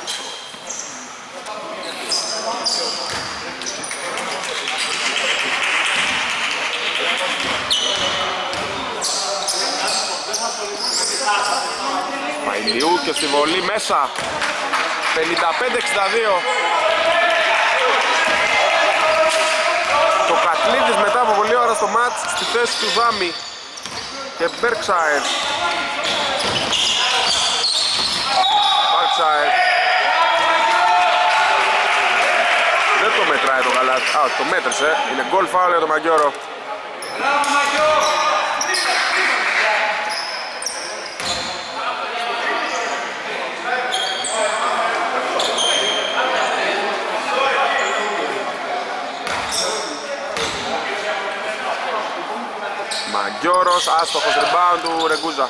Παπαϊλιού και στη βολή μέσα. πενήντα πέντε εξήντα δύο. Το Κατλίδης μετά από πολλή ώρα στο μάτς στη θέση του Δάμη και Μπέρξαερ. Μπέρξαερ. Δεν το μετράει το καλάθι. Α, το μέτρησε. Είναι γκολ φάουλ για τον Μαγκιόρο. Μαγκιόρος, άστοχος rebound του Ρεγκούζα.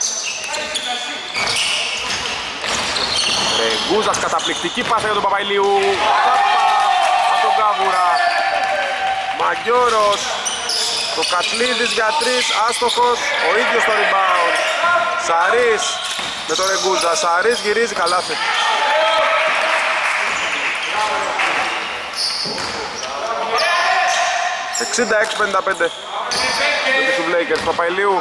Ρεγκούζας, καταπληκτική πάσα για τον Παπαϊλιού. Από τον Κάβουρα. Μαγκιόρος, το Κατλίδης για τρεις, άστοχος, ο ίδιος το rebound. Σαρής με τον Ρεγκούζα, Σαρής γυρίζει καλάθι. εξήντα έξι πενήντα πέντε. Με τους Lakers, Παπαϊλιού.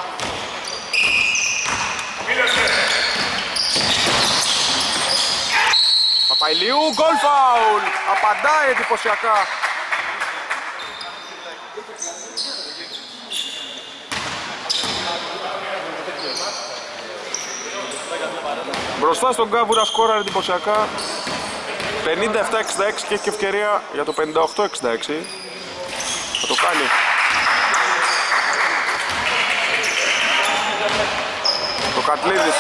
Παπαϊλιού, γκολ φάουλ. Απαντάει εντυπωσιακά. Μπροστά στον Κάβουρα σκόραρε εντυπωσιακά. πενήντα επτά εξήντα έξι και έχει ευκαιρία για το πενήντα οκτώ εξήντα έξι. Θα το κάνει. Το Κατλίδης.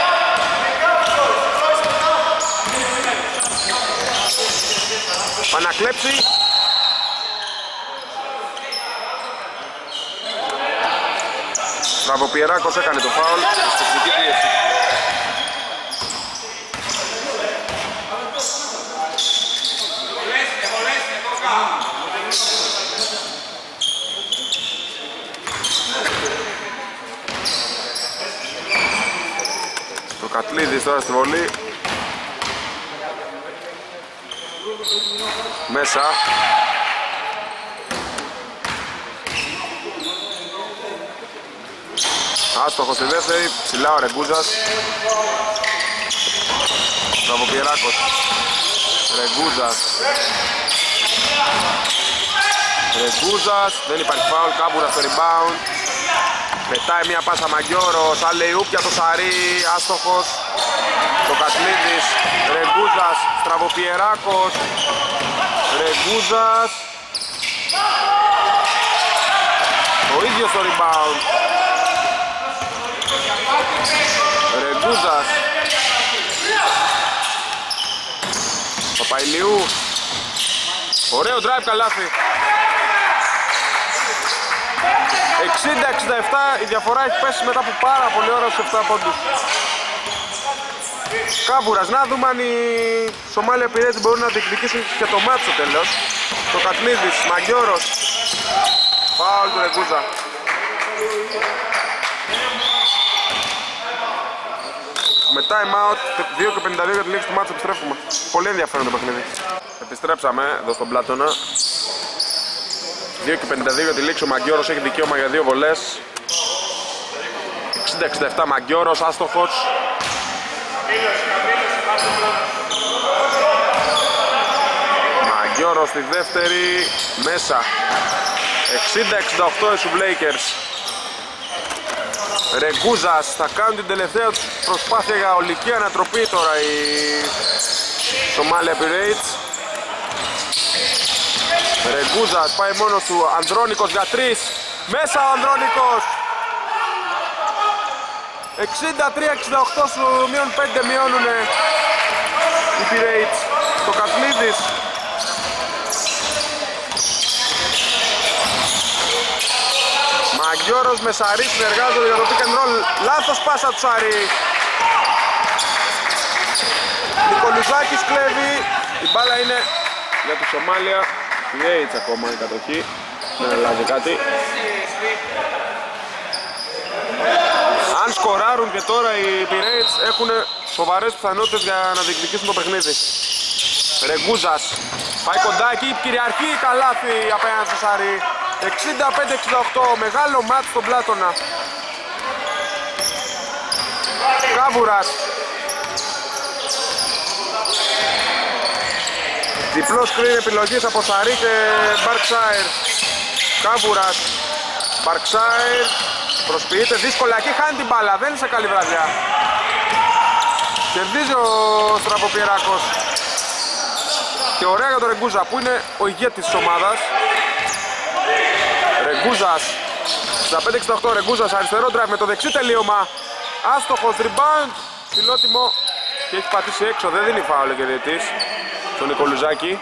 Πάει να κλέψει. Στραβοπιεράκος έκανε το φάουλ στη τεχνική πίεση. Το Κατλίδης τώρα στη βολή. Μέσα. Άστοχος στη δεύτερη, ψηλά ο Ρεγκούζας. Στραβοπιεράκος. Ρεγκούζας. Ρεγκούζας, δεν υπάρχει φάουλ, Κάμπουρα στο rebound. Πετάει μια πάσα Μαγκιόρος, alley-oop για το Σαρί, άστοχος. Το Κατλίδης, Ρεγκούζας, Στραβοπιεράκος. Ρεγκούζας. Το ίδιο στο rebound. Ρεγκούζας. Παπαϊλιού. Ωραίο drive καλάθι. εξήντα εξήντα επτά, η διαφορά έχει πέσει μετά από πάρα πολύ ώρα στους επτά πόντους. Κάμπουρας, να δούμε αν οι Σομάλια Πειραιώτες μπορούν να διεκδικήσουν και το μάτσο στο τέλος. Το Κατλίδης, Μαγκιόρος. Φάουλ του Ρεγκούζα. Με time out, δύο και πενήντα δύο για τη λήξη του μάτσου, επιστρέφουμε. Πολύ ενδιαφέρον το παιχνίδι. Επιστρέψαμε εδώ στον Πλάτωνα. δύο και πενήντα δύο για τη λήξη, ο Μαγκιόρος έχει δικαίωμα για δύο βολές. εξήντα εξήντα επτά Μαγκιόρος, άστοχος. Μαγκιόρος στη δεύτερη, μέσα. εξήντα εξήντα οκτώ οι Σουβλέικερς. Ρεγκούζας θα κάνουν την τελευταία προσπάθεια για ολική ανατροπή τώρα η Σομάλια Pirates. Ρεγκούζας πάει μόνος του, Ανδρώνικος για τρεις. Μέσα ο Ανδρώνικος. εξήντα τρία εξήντα οκτώ στο μείον πέντε μειώνουνε οι Pirates. Το Κατλίδης. Μαγκιόρος με Σαρί συνεργάζονται για το pick and roll. Λάθος πάσα του Σαρί. Νικολουζάκης κλέβει. Η μπάλα είναι για τους Σομάλια Pirates ακόμα η κατοχή. Δεν αλλάζει κάτι. Αν σκοράρουν και τώρα οι Pirates έχουν σοβαρές πιθανότητες για να διεκδικήσουν το παιχνίδι. Ρεγκούζας πάει κοντά εκεί, κυριαρχεί καλάθι απέναντι στο Σαρί. εξήντα πέντε εξήντα οκτώ, μεγάλο μάτς στον Πλάτωνα. Κάβουρας. Διπλό σκριν επιλογής από Σαρί και Μπαρξάιρ. Κάβουρας. Μπαρξάιρ. Προσποιείται δύσκολα εκεί, χάνει την μπάλα, δεν είναι σε καλή βραδιά. Κερδίζει ο Στραβοπιεράκος. Και ωραία για τον Ρεγκούζα που είναι ο ηγέτης της ομάδας. Ρεγκούζας, εξήντα πέντε εξήντα οκτώ, Ρεγκούζας, αριστερό drive με το δεξί τελείωμα. Άστοχος, rebound, φιλότιμο και έχει πατήσει έξω, δεν δίνει φάουλ και διαιτής τον Νικολουζάκη.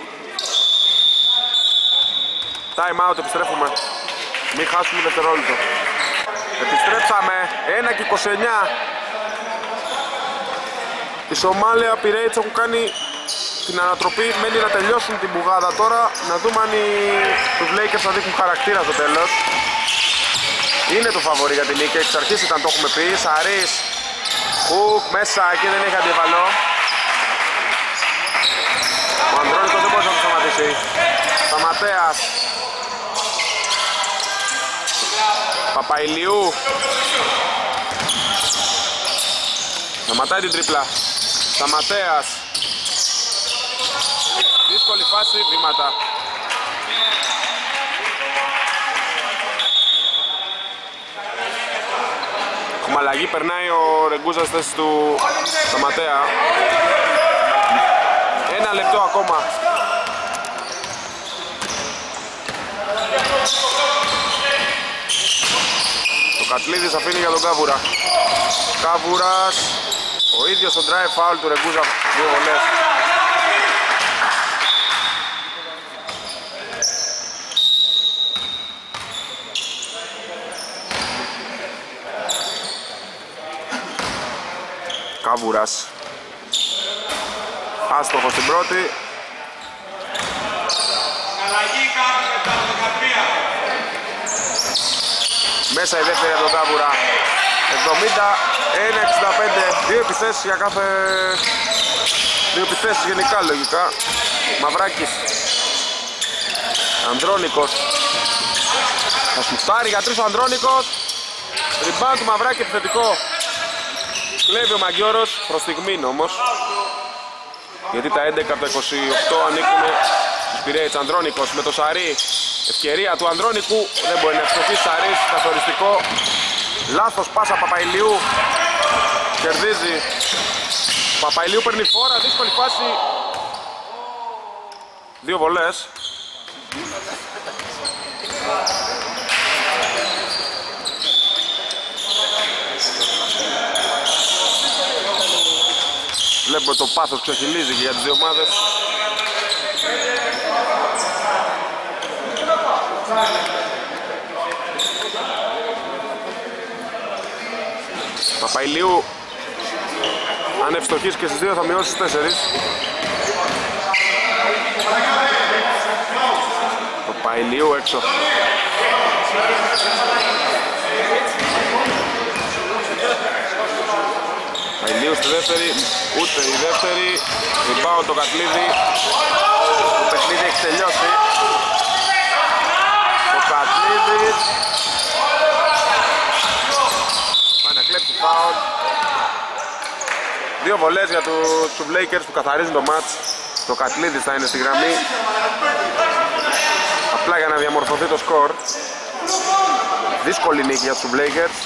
Time out, επιστρέφουμε, μην χάσουμε δευτερόλεπτο. Επιστρέψαμε, ένα και είκοσι εννιά. Οι Σομάλια Pirates έχουν κάνει την ανατροπή, μένει να τελειώσουν την μπουγάδα τώρα. Να δούμε αν οι τους Lakers θα δείχνουν χαρακτήρα στο τέλος. Είναι το φαβορί για την νίκη, εξ αρχής ήταν, το έχουμε πει. Σαρής, Χουκ, μέσα, εκεί δεν έχει αντιβαλό. Ο Ανδρώνικος δεν μπορεί να το σταματήσει. Σταματέας. Παπαϊλιού. Σταματάει την τρίπλα. Σταματέας. Δύσκολη φάση, βήματα. Έχουμε αλλαγή, περνάει ο Ρεγκούζας στη θέση του Σταματέα. Ένα λεπτό ακόμα. Το Κατλίδης αφήνει για τον Κάβουρα. Κάβουρας. Ο ίδιος στο drive foul του Ρεγκούζα, δύο βολές. Καβουράς. Άστοχο στην πρώτη. Μέσα η δεύτερη από τον Κάβουρα. εβδομήντα ένα εξήντα πέντε. Δύο επιθέσεις για κάθε... Δύο επιθέσεις γενικά λογικά. Μαυράκης. Ανδρώνικος. Θα σουτάρει για τρεις ο Ανδρώνικος. Rebound του Μαυράκη επιθετικό. Κλέβει ο Μαγκιόρος. Προς στιγμήν όμως. Γιατί τα έντεκα από τα είκοσι οκτώ ανήκουν στους Πειραίους. Ανδρώνικος με το Σαρί. Ευκαιρία του Ανδρώνικου. Δεν μπορεί να ευστοχίσει Σαρής. Καθοριστικό. Λάθος πάσα Παπαϊλιού. Κερδίζει. Παπαϊλιού παίρνει φόρα. Δύσκολη φάση. Δύο βολές. Βλέπουμε το πάθος ξεχυλίζει για τις δύο ομάδες. Παπαϊλιού, αν ευστοχείς και στις δύο θα μειώσει στις τέσσερις. Παπαϊλιού έξω. Παπαϊλιού στη δεύτερη, ούτε η δεύτερη. Rebound το Κατλίδη. Το παιχνίδι έχει τελειώσει. Το Κατλίδη πάει να κλέψει foul. Δύο βολές για τους Lakers που καθαρίζουν το μάτς. Το Κατλίδης θα είναι στη γραμμή. Απλά για να διαμορφωθεί το σκορ. Δύσκολη νίκη για τους Lakers.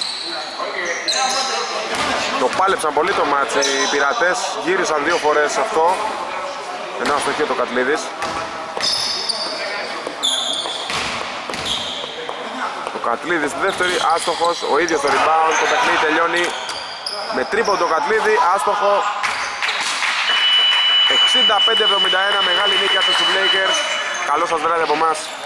Το πάλεψαν πολύ το μάτς οι πειρατές. Γύρισαν δύο φορές αυτό. Ενώ αστοχεί το Κατλίδης. Το Κατλίδης στη δεύτερη, άστοχος. Ο ίδιος το rebound. Το παιχνίδι τελειώνει με τρίποντο Κατλίδη, άστοχο. εξήντα πέντε εβδομήντα ένα, μεγάλη νίκη από τους Lakers. Καλό σας βράδυ από εμάς.